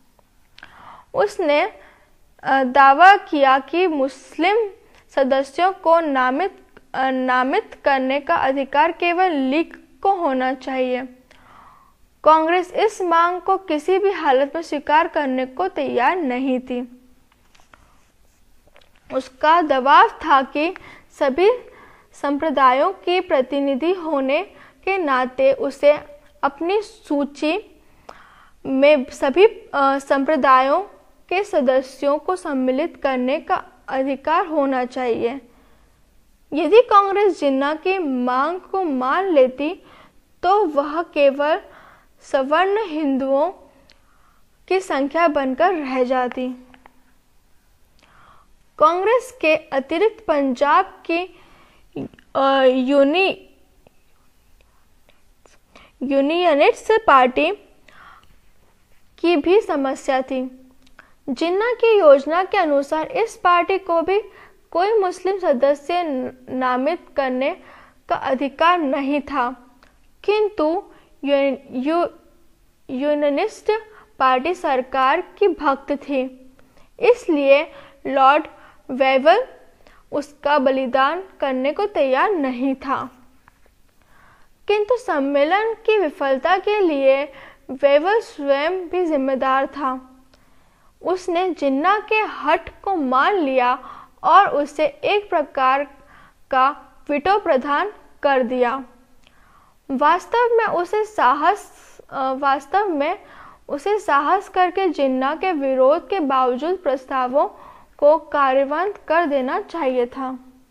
उसने दावा किया कि मुस्लिम सदस्यों को नामित नामित करने का अधिकार केवल लीग को होना चाहिए। कांग्रेस इस मांग को किसी भी हालत में स्वीकार करने को तैयार नहीं थी। उसका दबाव था कि सभी संप्रदायों की प्रतिनिधि होने के नाते उसे अपनी सूची में सभी संप्रदायों के सदस्यों को सम्मिलित करने का अधिकार होना चाहिए। यदि कांग्रेस जिन्ना की मांग को मान लेती तो वह केवल सवर्ण हिंदुओं की संख्या बनकर रह जाती। कांग्रेस के अतिरिक्त पंजाब की यूनि यूनियनिस्ट पार्टी की भी समस्या थी। जिन्ना की योजना के अनुसार इस पार्टी को भी कोई मुस्लिम सदस्य नामित करने का अधिकार नहीं था, किंतु यू, यूनियनिस्ट पार्टी सरकार की भक्त थी, इसलिए लॉर्ड वेवल उसका बलिदान करने को तैयार नहीं था। किंतु सम्मेलन की विफलता के लिए वेवल स्वयं भी जिम्मेदार था। उसने जिन्ना के हठ को मान लिया और उसे एक प्रकार का वीटो प्रदान कर दिया। वास्तव में उसे साहस वास्तव में उसे साहस करके जिन्ना के विरोध के बावजूद प्रस्तावों को कार्यान्वित कर देना चाहिए था।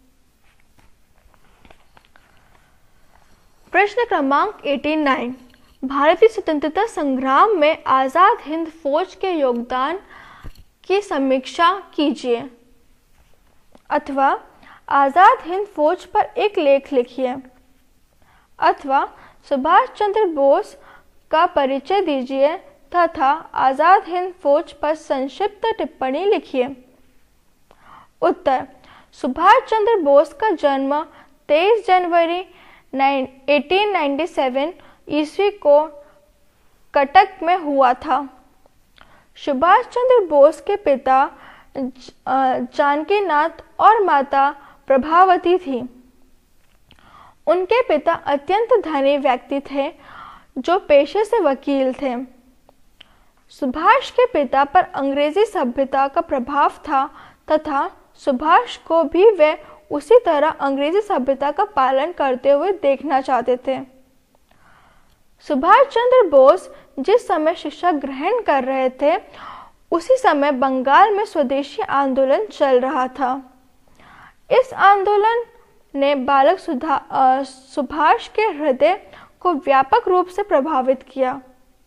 प्रश्न क्रमांक नवासी, भारतीय स्वतंत्रता संग्राम में आजाद हिंद फौज के योगदान की समीक्षा कीजिए, अथवा आजाद हिंद फौज पर एक लेख लिखिए, अथवा सुभाष चंद्र बोस का परिचय दीजिए तथा आजाद हिंद फौज पर संक्षिप्त टिप्पणी लिखिए। उत्तर: सुभाष चंद्र बोस का जन्म तेईस जनवरी अठारह सौ सत्तानवे ईस्वी को कटक में हुआ था। सुभाष चंद्र बोस के पिता जानकीनाथ और माता प्रभावती थी। उनके पिता अत्यंत धनी व्यक्ति थे जो पेशे से वकील थे। सुभाष के पिता पर अंग्रेजी सभ्यता का प्रभाव था तथा सुभाष को भी वे उसी तरह अंग्रेजी सभ्यता का पालन करते हुए देखना चाहते थे। सुभाष चंद्र बोस जिस समय शिक्षा ग्रहण कर रहे थे उसी समय बंगाल में स्वदेशी आंदोलन चल रहा था। इस आंदोलन ने बालक सुभाष के हृदय को व्यापक रूप से प्रभावित किया।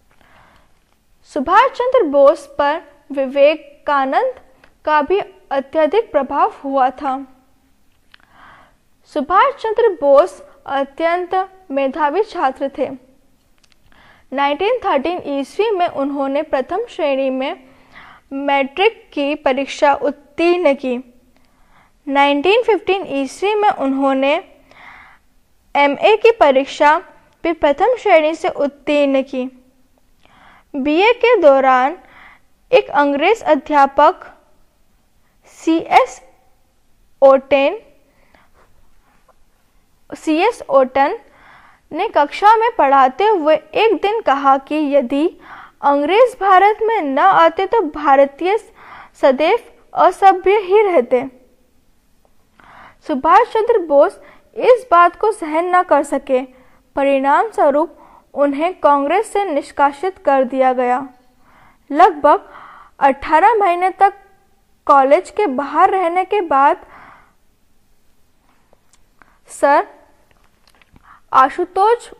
सुभाष चंद्र बोस पर विवेकानंद का भी अत्यधिक प्रभाव हुआ था। सुभाष चंद्र बोस अत्यंत मेधावी छात्र थे। उन्नीस सौ तेरह ईस्वी में उन्होंने प्रथम श्रेणी में मैट्रिक की परीक्षा उत्तीर्ण की। उन्नीस सौ पंद्रह ईस्वी में उन्होंने एमए की परीक्षा भी प्रथम श्रेणी से उत्तीर्ण की। बीए के दौरान एक अंग्रेज अध्यापक सी एस ओटेन सी एस ओटन ने कक्षा में पढ़ाते हुए एक दिन कहा कि यदि अंग्रेज भारत में न आते तो भारतीय सदैव असभ्य ही रहते। सुभाष चंद्र बोस इस बात को सहन न कर सके। परिणाम स्वरूप उन्हें कांग्रेस से निष्कासित कर दिया गया। लगभग अठारह महीने तक कॉलेज के बाहर रहने के बाद सर आशुतोष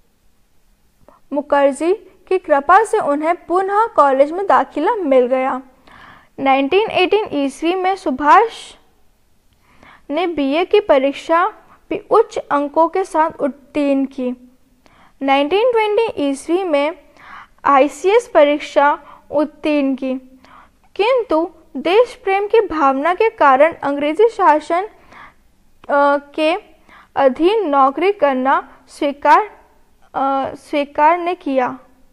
मुखर्जी की कृपा से उन्हें पुनः कॉलेज में दाखिला मिल गया। उन्नीस सौ अठारह ईस्वी में सुभाष ने बीए की परीक्षा भी उच्च अंकों के साथ उत्तीर्ण की। उन्नीस सौ बीस ईस्वी में आईसीएस परीक्षा उत्तीर्ण की, किंतु देश प्रेम की भावना के कारण अंग्रेजी शासन के अधीन नौकरी करना स्वीकार स्वीकार ने किया।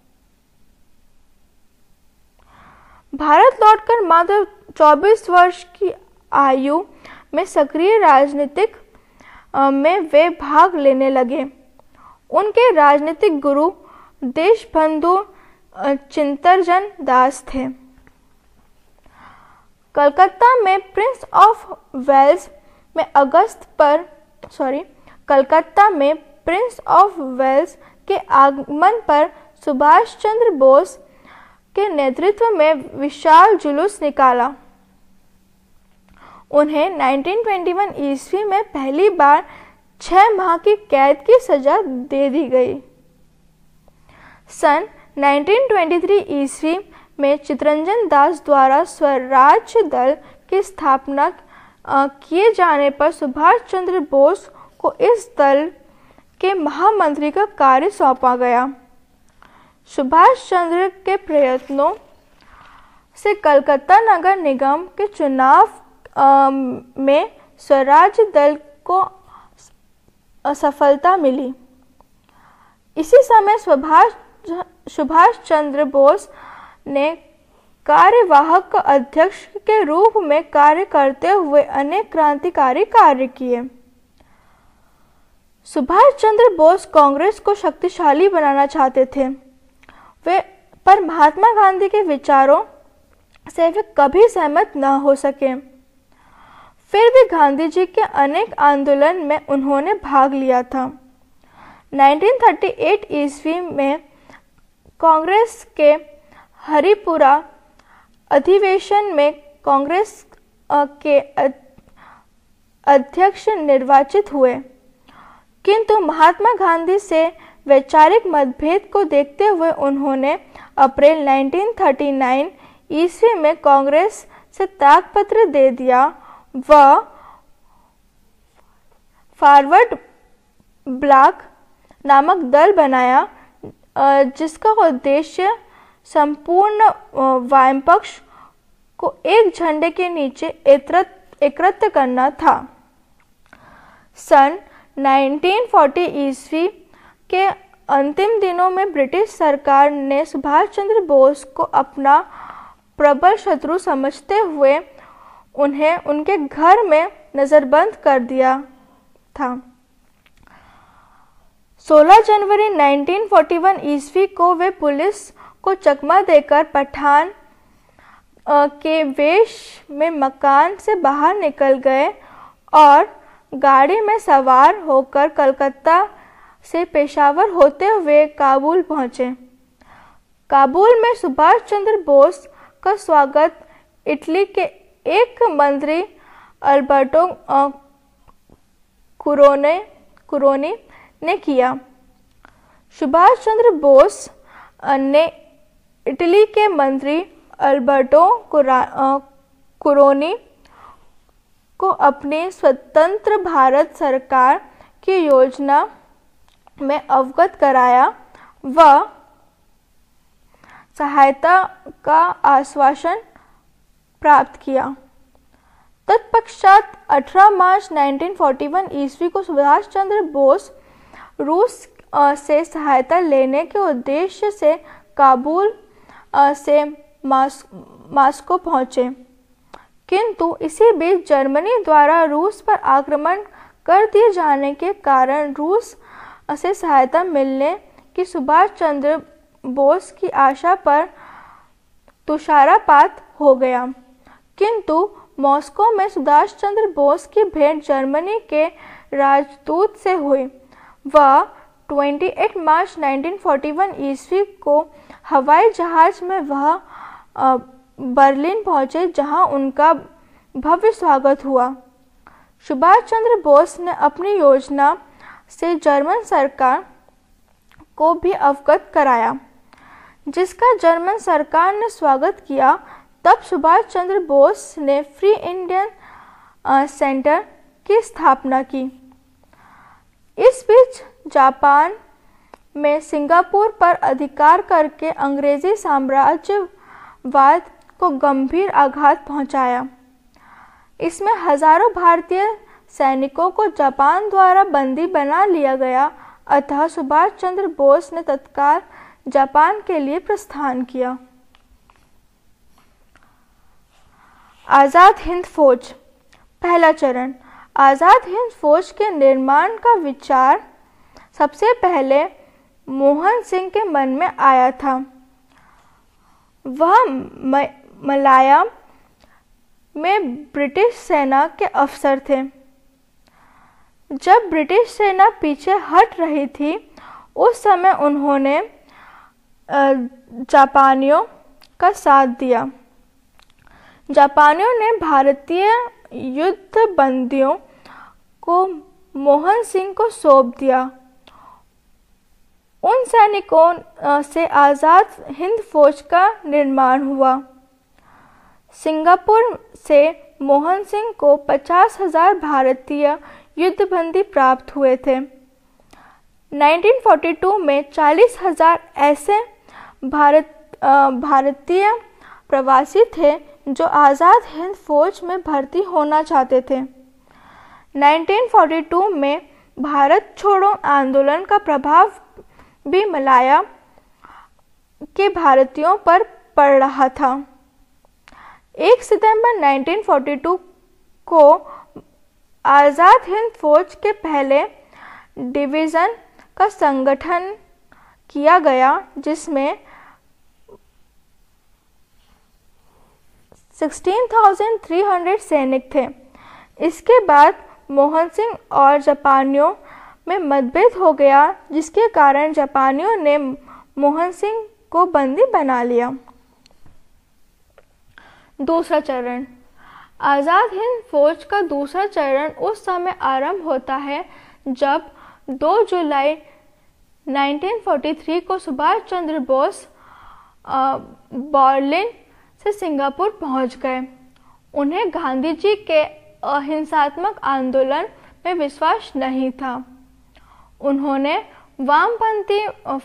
भारत लौटकर मात्र चौबीस वर्ष की आयु में सक्रिय राजनीतिक में वे भाग लेने लगे। उनके राजनीतिक गुरु देशबंधु चित्तरंजन दास थे। कलकत्ता में प्रिंस ऑफ वेल्स में अगस्त पर सॉरी कलकत्ता में प्रिंस ऑफ वेल्स के आगमन पर सुभाष चंद्र बोस के नेतृत्व में विशाल जुलूस निकाला। उन्हें उन्नीस सौ इक्कीस ईस्वी में पहली बार छह माह की कैद की सजा दे दी गई। सन उन्नीस सौ तेईस ईस्वी में चित्तरंजन दास द्वारा स्वराज दल की स्थापना किए जाने पर सुभाष चंद्र बोस को इस दल के महामंत्री का कार्य सौंपा गया। सुभाष चंद्र के प्रयत्नों से कलकत्ता नगर निगम के चुनाव आ, में स्वराज दल को असफलता मिली। इसी समय सुभाष सुभाष चंद्र बोस ने कार्यवाहक अध्यक्ष के रूप में कार्य करते हुए अनेक क्रांतिकारी कार्य किए। सुभाष चंद्र बोस कांग्रेस को शक्तिशाली बनाना चाहते थे, वे पर महात्मा गांधी के विचारों से वे कभी सहमत न हो सके। फिर भी गांधी जी के अनेक आंदोलन में उन्होंने भाग लिया था। उन्नीस सौ अड़तीस ईस्वी में कांग्रेस के हरिपुरा अधिवेशन में कांग्रेस के अध्यक्ष निर्वाचित हुए, किंतु महात्मा गांधी से वैचारिक मतभेद को देखते हुए उन्होंने अप्रैल उन्नीस सौ उनतालीस ईस्वी में कांग्रेस से त्यागपत्र दे दिया व फॉरवर्ड ब्लॉक नामक दल बनाया, जिसका उद्देश्य संपूर्ण वामपक्ष को एक झंडे के नीचे एकत्र करना था। सन उन्नीस सौ चालीस ईस्वी के अंतिम दिनों में ब्रिटिश सरकार ने सुभाष चंद्र बोस को अपना प्रबल शत्रु समझते हुए उन्हें उनके घर में नजरबंद कर दिया था। सोलह जनवरी उन्नीस सौ इकतालीस ईस्वी को वे पुलिस को चकमा देकर पठान के वेश में मकान से बाहर निकल गए और गाड़ी में सवार होकर कलकत्ता से पेशावर होते हुए काबुल पहुंचे। काबुल में सुभाष चंद्र बोस का स्वागत इटली के एक मंत्री अल्बर्टो कुरोने कुरोनी ने किया। सुभाष चंद्र बोस ने इटली के मंत्री अल्बर्टो कुरोनी को अपनी स्वतंत्र भारत सरकार की योजना में अवगत कराया व सहायता का आश्वासन प्राप्त किया। तत्पश्चात अठारह मार्च उन्नीस सौ इकतालीस ईस्वी को सुभाष चंद्र बोस रूस से सहायता लेने के उद्देश्य से काबुल से मास्को पहुंचे, किंतु इसी बीच जर्मनी द्वारा रूस पर आक्रमण कर दिए जाने के कारण रूस से सहायता मिलने की सुभाष चंद्र बोस की आशा पर तुषारपात हो गया। किंतु मॉस्को में सुभाष चंद्र बोस की भेंट जर्मनी के राजदूत से हुई। वह अट्ठाईस मार्च उन्नीस सौ इकतालीस ईस्वी को हवाई जहाज में वह बर्लिन पहुंचे, जहां उनका भव्य स्वागत हुआ। सुभाष चंद्र बोस ने अपनी योजना से जर्मन सरकार को भी अवगत कराया, जिसका जर्मन सरकार ने स्वागत किया। तब सुभाष चंद्र बोस ने फ्री इंडियन सेंटर की स्थापना की। इस बीच जापान में सिंगापुर पर अधिकार करके अंग्रेजी साम्राज्यवाद को गंभीर आघात पहुंचाया। इसमें हजारों भारतीय सैनिकों को जापान द्वारा बंदी बना लिया गया, अतः सुभाष चंद्र बोस ने तत्काल जापान के लिए प्रस्थान किया। आज़ाद हिंद फौज। पहला चरण। आज़ाद हिंद फौज के निर्माण का विचार सबसे पहले मोहन सिंह के मन में आया था। वह मलाया में ब्रिटिश सेना के अफसर थे। जब ब्रिटिश सेना पीछे हट रही थी उस समय उन्होंने जापानियों का साथ दिया। जापानियों ने भारतीय युद्ध बंदियों को मोहन सिंह को सौंप दिया। उन सैनिकों से आज़ाद हिंद फौज का निर्माण हुआ। सिंगापुर से मोहन सिंह को पचास हजार भारतीय युद्धबंदी प्राप्त हुए थे। उन्नीस सौ बयालीस में चालीस हजार ऐसे भारत भारतीय प्रवासी थे जो आज़ाद हिंद फौज में भर्ती होना चाहते थे। उन्नीस सौ बयालीस में भारत छोड़ो आंदोलन का प्रभाव भी मलाया के भारतीयों पर पड़ रहा था। एक सितंबर उन्नीस सौ बयालीस को आज़ाद हिंद फौज के पहले डिवीज़न का संगठन किया गया जिसमें सोलह हज़ार तीन सौ सैनिक थे। इसके बाद मोहन सिंह और जापानियों में मतभेद हो गया जिसके कारण जापानियों ने मोहन सिंह को बंदी बना लिया। दूसरा चरण। आज़ाद हिंद फौज का दूसरा चरण उस समय आरंभ होता है जब दो जुलाई उन्नीस सौ तैंतालीस को सुभाष चंद्र बोस बर्लिन से सिंगापुर पहुंच गए। उन्हें गांधी जी के अहिंसात्मक आंदोलन में विश्वास नहीं था। उन्होंने वामपंथी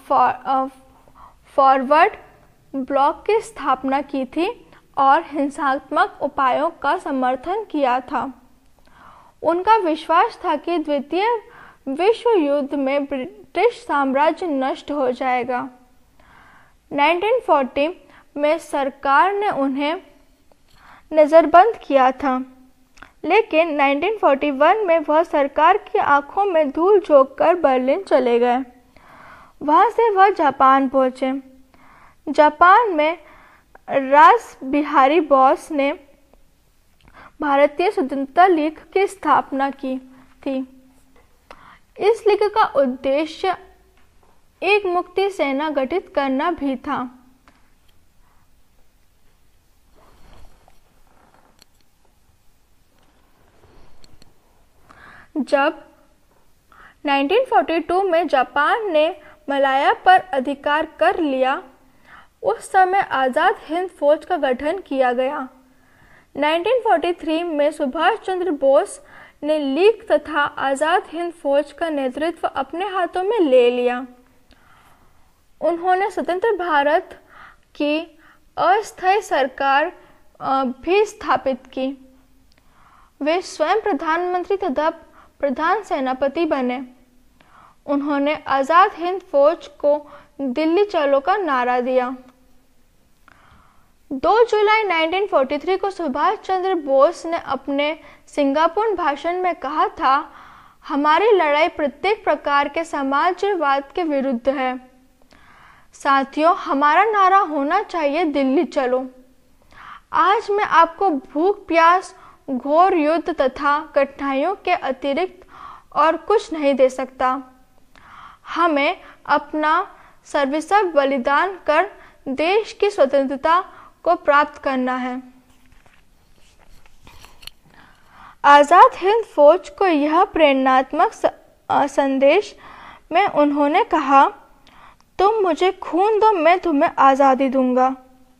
फॉरवर्ड ब्लॉक की स्थापना की थी और हिंसात्मक उपायों का समर्थन किया था। उनका विश्वास था कि द्वितीय विश्व युद्ध में ब्रिटिश साम्राज्य नष्ट हो जाएगा। उन्नीस सौ चालीस में सरकार ने उन्हें नज़रबंद किया था, लेकिन उन्नीस सौ इकतालीस में वह सरकार की आंखों में धूल झोंककर बर्लिन चले गए। वहां से वह जापान पहुंचे। जापान में रास बिहारी बोस ने भारतीय स्वतंत्रता लीग की स्थापना की थी। इस लीग का उद्देश्य एक मुक्ति सेना गठित करना भी था। जब उन्नीस सौ बयालीस में जापान ने मलाया पर अधिकार कर लिया उस समय आज़ाद हिंद फौज का गठन किया गया। उन्नीस सौ तैंतालीस में सुभाष चंद्र बोस ने लीग तथा आज़ाद हिंद फौज का नेतृत्व अपने हाथों में ले लिया। उन्होंने स्वतंत्र भारत की अस्थायी सरकार भी स्थापित की। वे स्वयं प्रधानमंत्री तथा प्रधान सेनापति बने। उन्होंने आज़ाद हिंद फौज को दिल्ली चलो का नारा दिया। दो जुलाई उन्नीस सौ तैंतालीस को सुभाष चंद्र बोस ने अपने सिंगापुर भाषण में कहा था, हमारी लड़ाई प्रत्येक प्रकार के समाजवाद के विरुद्ध है। साथियों, हमारा नारा होना चाहिए दिल्ली चलो। आज मैं आपको भूख प्यास, घोर युद्ध तथा कठिनाइयों के अतिरिक्त और कुछ नहीं दे सकता। हमें अपना सर्वस्व बलिदान कर देश की स्वतंत्रता को प्राप्त करना है। आज़ाद हिंद फौज को यह प्रेरणात्मक संदेश में उन्होंने कहा, तुम मुझे खून दो, मैं तुम्हें आज़ादी दूंगा।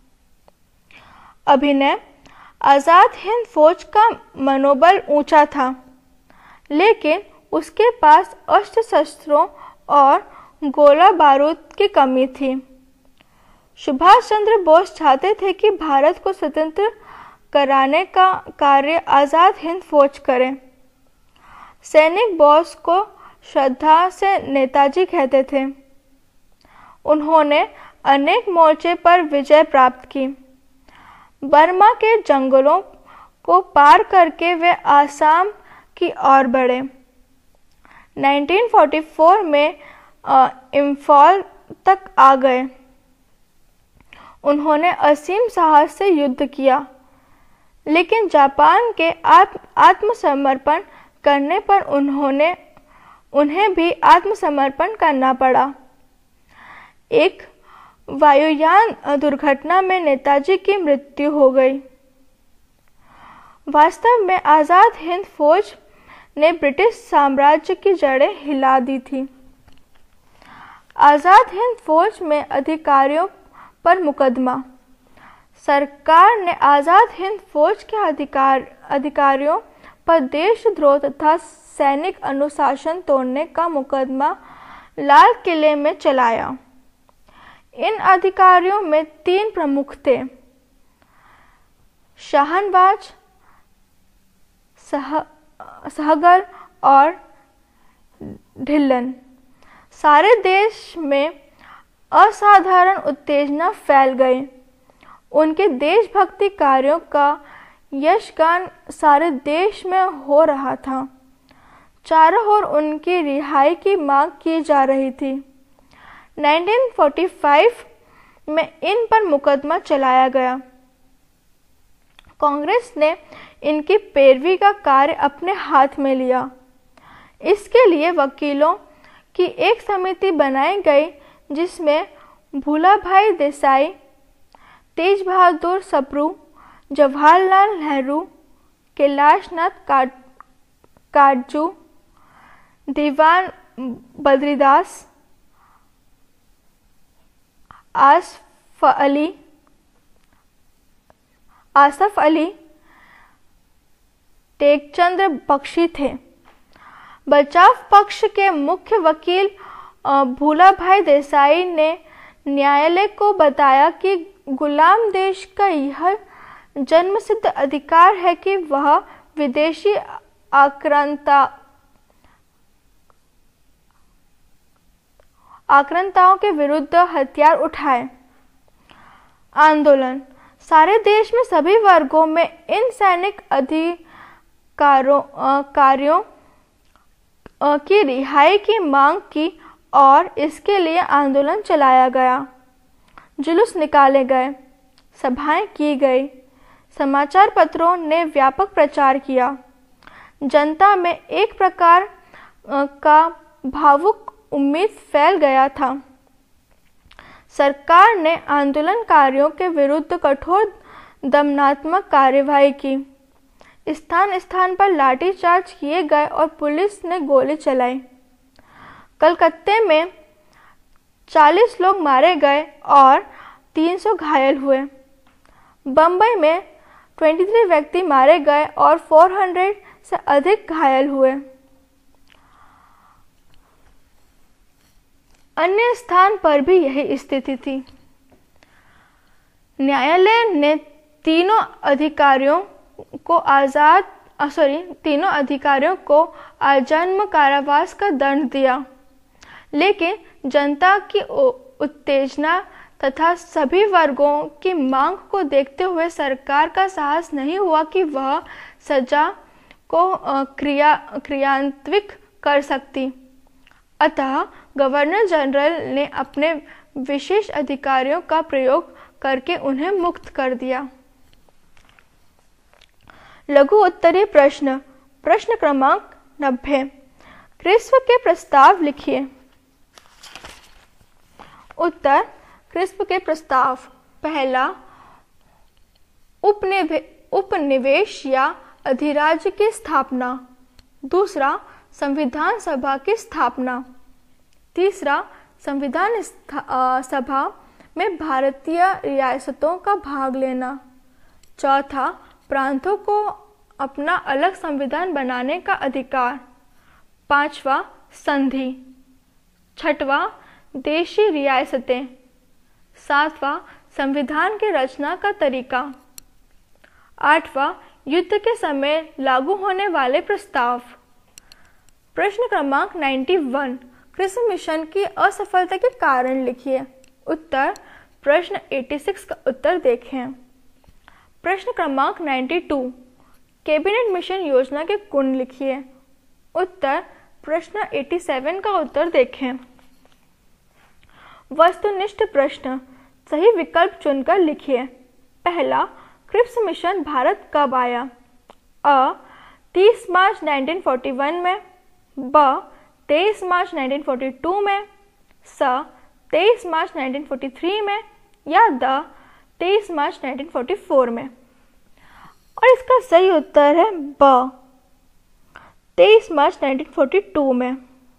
अभिनय। आज़ाद हिंद फौज का मनोबल ऊंचा था, लेकिन उसके पास अस्त्र शस्त्रों और गोला बारूद की कमी थी। सुभाष चंद्र बोस चाहते थे कि भारत को स्वतंत्र कराने का कार्य आज़ाद हिंद फौज करे। सैनिक बोस को श्रद्धा से नेताजी कहते थे। उन्होंने अनेक मोर्चे पर विजय प्राप्त की। बर्मा के जंगलों को पार करके वे आसाम की ओर बढ़े। उन्नीस सौ चौवालीस में इम्फाल तक आ गए। उन्होंने असीम साहस से युद्ध किया, लेकिन जापान के आत्म आत्मसमर्पण करने पर उन्होंने उन्हें भी आत्मसमर्पण करना पड़ा। एक वायुयान दुर्घटना में नेताजी की मृत्यु हो गई। वास्तव में आज़ाद हिंद फौज ने ब्रिटिश साम्राज्य की जड़ें हिला दी थी। आज़ाद हिंद फौज में अधिकारियों पर मुकदमा। सरकार ने आज़ाद हिंद फौज के अधिकार अधिकारियों पर देशद्रोह तथा सैनिक अनुशासन तोड़ने का मुकदमा लाल किले में चलाया। इन अधिकारियों में तीन प्रमुख थे, शाहनवाज, सह सहगल और ढिल्लन। सारे देश में असाधारण उत्तेजना फैल गई। उनके देशभक्ति कार्यों का यशगान सारे देश में हो रहा था। चारों ओर उनकी रिहाई की मांग की जा रही थी। उन्नीस सौ पैंतालीस में इन पर मुकदमा चलाया गया। कांग्रेस ने इनकी पैरवी का कार्य अपने हाथ में लिया। इसके लिए वकीलों की एक समिति बनाई गई, जिसमें भूलाभाई देसाई, तेज बहादुर सप्रू, जवाहरलाल नेहरू, कैलाशनाथ काटजू, दीवान बद्रीदास, आसफ अली आसफ अली टेकचंद बख्शी थे। बचाव पक्ष के मुख्य वकील भूलाभाई देसाई ने न्यायालय को बताया कि गुलाम देश का यह जन्मसिद्ध अधिकार है कि वह विदेशी आक्रांता आक्रांताओं के विरुद्ध हथियार उठाए। आंदोलन। सारे देश में सभी वर्गों में इन सैनिक अधिकारों कार्यों की रिहाई की मांग की और इसके लिए आंदोलन चलाया गया। जुलूस निकाले गए, सभाएं की गई, समाचार पत्रों ने व्यापक प्रचार किया। जनता में एक प्रकार का भावुक उम्मीद फैल गया था। सरकार ने आंदोलनकारियों के विरुद्ध कठोर दमनात्मक कार्यवाही की। स्थान स्थान पर लाठीचार्ज किए गए और पुलिस ने गोली चलाई। कलकत्ते में चालीस लोग मारे गए और तीन सौ घायल हुए। बम्बई में तेईस व्यक्ति मारे गए और चार सौ से अधिक घायल हुए। अन्य स्थान पर भी यही स्थिति थी। न्यायालय ने तीनों अधिकारियों को आजाद सॉरी तीनों अधिकारियों को आजन्म कारावास का दंड दिया, लेकिन जनता की उत्तेजना तथा सभी वर्गों की मांग को देखते हुए सरकार का साहस नहीं हुआ कि वह सजा को क्रिया क्रियान्वित कर सकती। अतः गवर्नर जनरल ने अपने विशेष अधिकारियों का प्रयोग करके उन्हें मुक्त कर दिया। लघु उत्तरीय प्रश्न। प्रश्न क्रमांक नब्बे। क्रिस्प के प्रस्ताव लिखिए। उत्तर। क्रिस्प के प्रस्ताव। पहला, उपनिवे उपनिवेश या अधिराज्य की स्थापना। दूसरा, संविधान सभा की स्थापना। तीसरा, संविधान सभा में भारतीय रियासतों का भाग लेना। चौथा, प्रांतों को अपना अलग संविधान बनाने का अधिकार। पांचवा, संधि। छठवां, देशी रियासतें। सातवां, संविधान की रचना का तरीका। आठवां, युद्ध के समय लागू होने वाले प्रस्ताव। प्रश्न क्रमांक इक्यानवे। क्रिस्प मिशन की असफलता के कारण लिखिए। उत्तर। प्रश्न छियासी का उत्तर देखें। प्रश्न क्रमांक बानवे। कैबिनेट मिशन योजना के गुण लिखिए। उत्तर। प्रश्न सत्तासी का उत्तर देखें। वस्तुनिष्ठ प्रश्न। सही विकल्प चुनकर लिखिए। पहला, क्रिप्स मिशन भारत कब आया? अ तीस मार्च उन्नीस सौ इकतालीस में, ब तेईस मार्च उन्नीस सौ बयालीस में, स तेईस मार्च उन्नीस सौ तैंतालीस में, या द तेईस मार्च उन्नीस सौ चौवालीस में। और इसका सही उत्तर है ब तेईस मार्च उन्नीस सौ बयालीस में।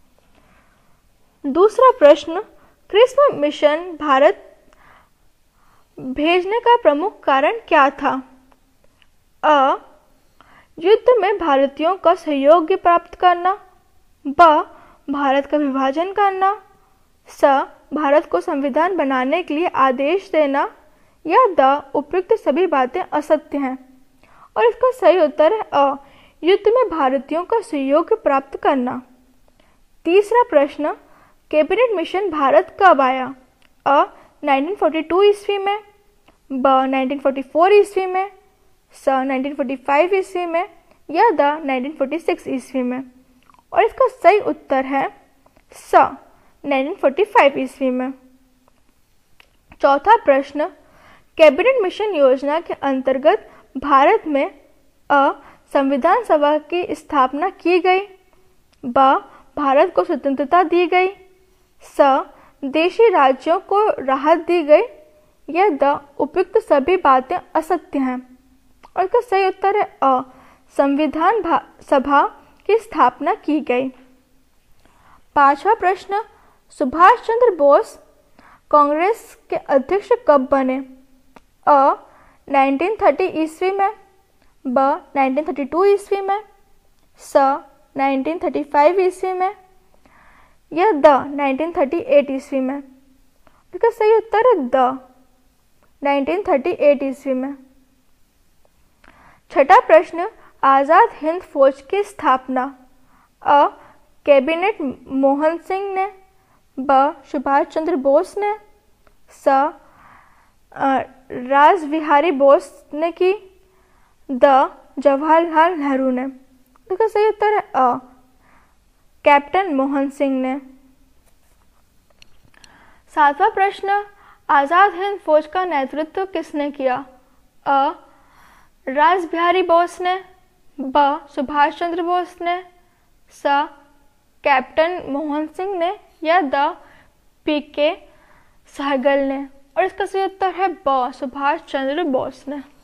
दूसरा प्रश्न, क्रिस्प मिशन भारत भेजने का प्रमुख कारण क्या था? अ युद्ध में भारतीयों का सहयोग प्राप्त करना, ब भारत का विभाजन करना, स भारत को संविधान बनाने के लिए आदेश देना, या द उपयुक्त सभी बातें असत्य हैं। और इसका सही उत्तर है अ युद्ध में भारतीयों का सहयोग प्राप्त करना। तीसरा प्रश्न, कैबिनेट मिशन भारत कब आया? अ उन्नीस सौ बयालीस ईस्वी में, ब उन्नीस सौ चौवालीस ईस्वी में, स उन्नीस सौ पैंतालीस ईस्वी में, या द उन्नीस सौ छियालीस ईस्वी में। और इसका सही उत्तर है स उन्नीस सौ पैंतालीस ईस्वी में। चौथा प्रश्न, कैबिनेट मिशन योजना के अंतर्गत भारत में अ संविधान सभा की स्थापना की गई, ब भारत को स्वतंत्रता दी गई, स देशी राज्यों को राहत दी गई, या द उपयुक्त सभी बातें असत्य हैं। और इसका सही उत्तर है अ संविधान सभा की स्थापना की गई। पांचवा प्रश्न, सुभाष चंद्र बोस कांग्रेस के अध्यक्ष कब बने? अ उन्नीस सौ तीस ईस्वी में, ब उन्नीस सौ बत्तीस ईस्वी में, स उन्नीस सौ पैंतीस ईस्वी में, या द उन्नीस सौ अड़तीस ईस्वी में। इसका सही उत्तर है द उन्नीस सौ अड़तीस ईस्वी में। छठा प्रश्न, आजाद हिंद फौज की स्थापना अ कैबिनेट मोहन सिंह ने, ब सुभाष चंद्र बोस ने, स राज बिहारी बोस ने की, द जवाहरलाल नेहरू ने। इसका सही उत्तर है अ कैप्टन मोहन सिंह ने। सातवां प्रश्न, आजाद हिंद फौज का नेतृत्व किसने किया? अ राज बिहारी बोस ने, ब सुभाष चंद्र बोस ने, स कैप्टन मोहन सिंह ने, या द पी के सहगल ने। और इसका सही उत्तर है ब सुभाष चंद्र बोस ने।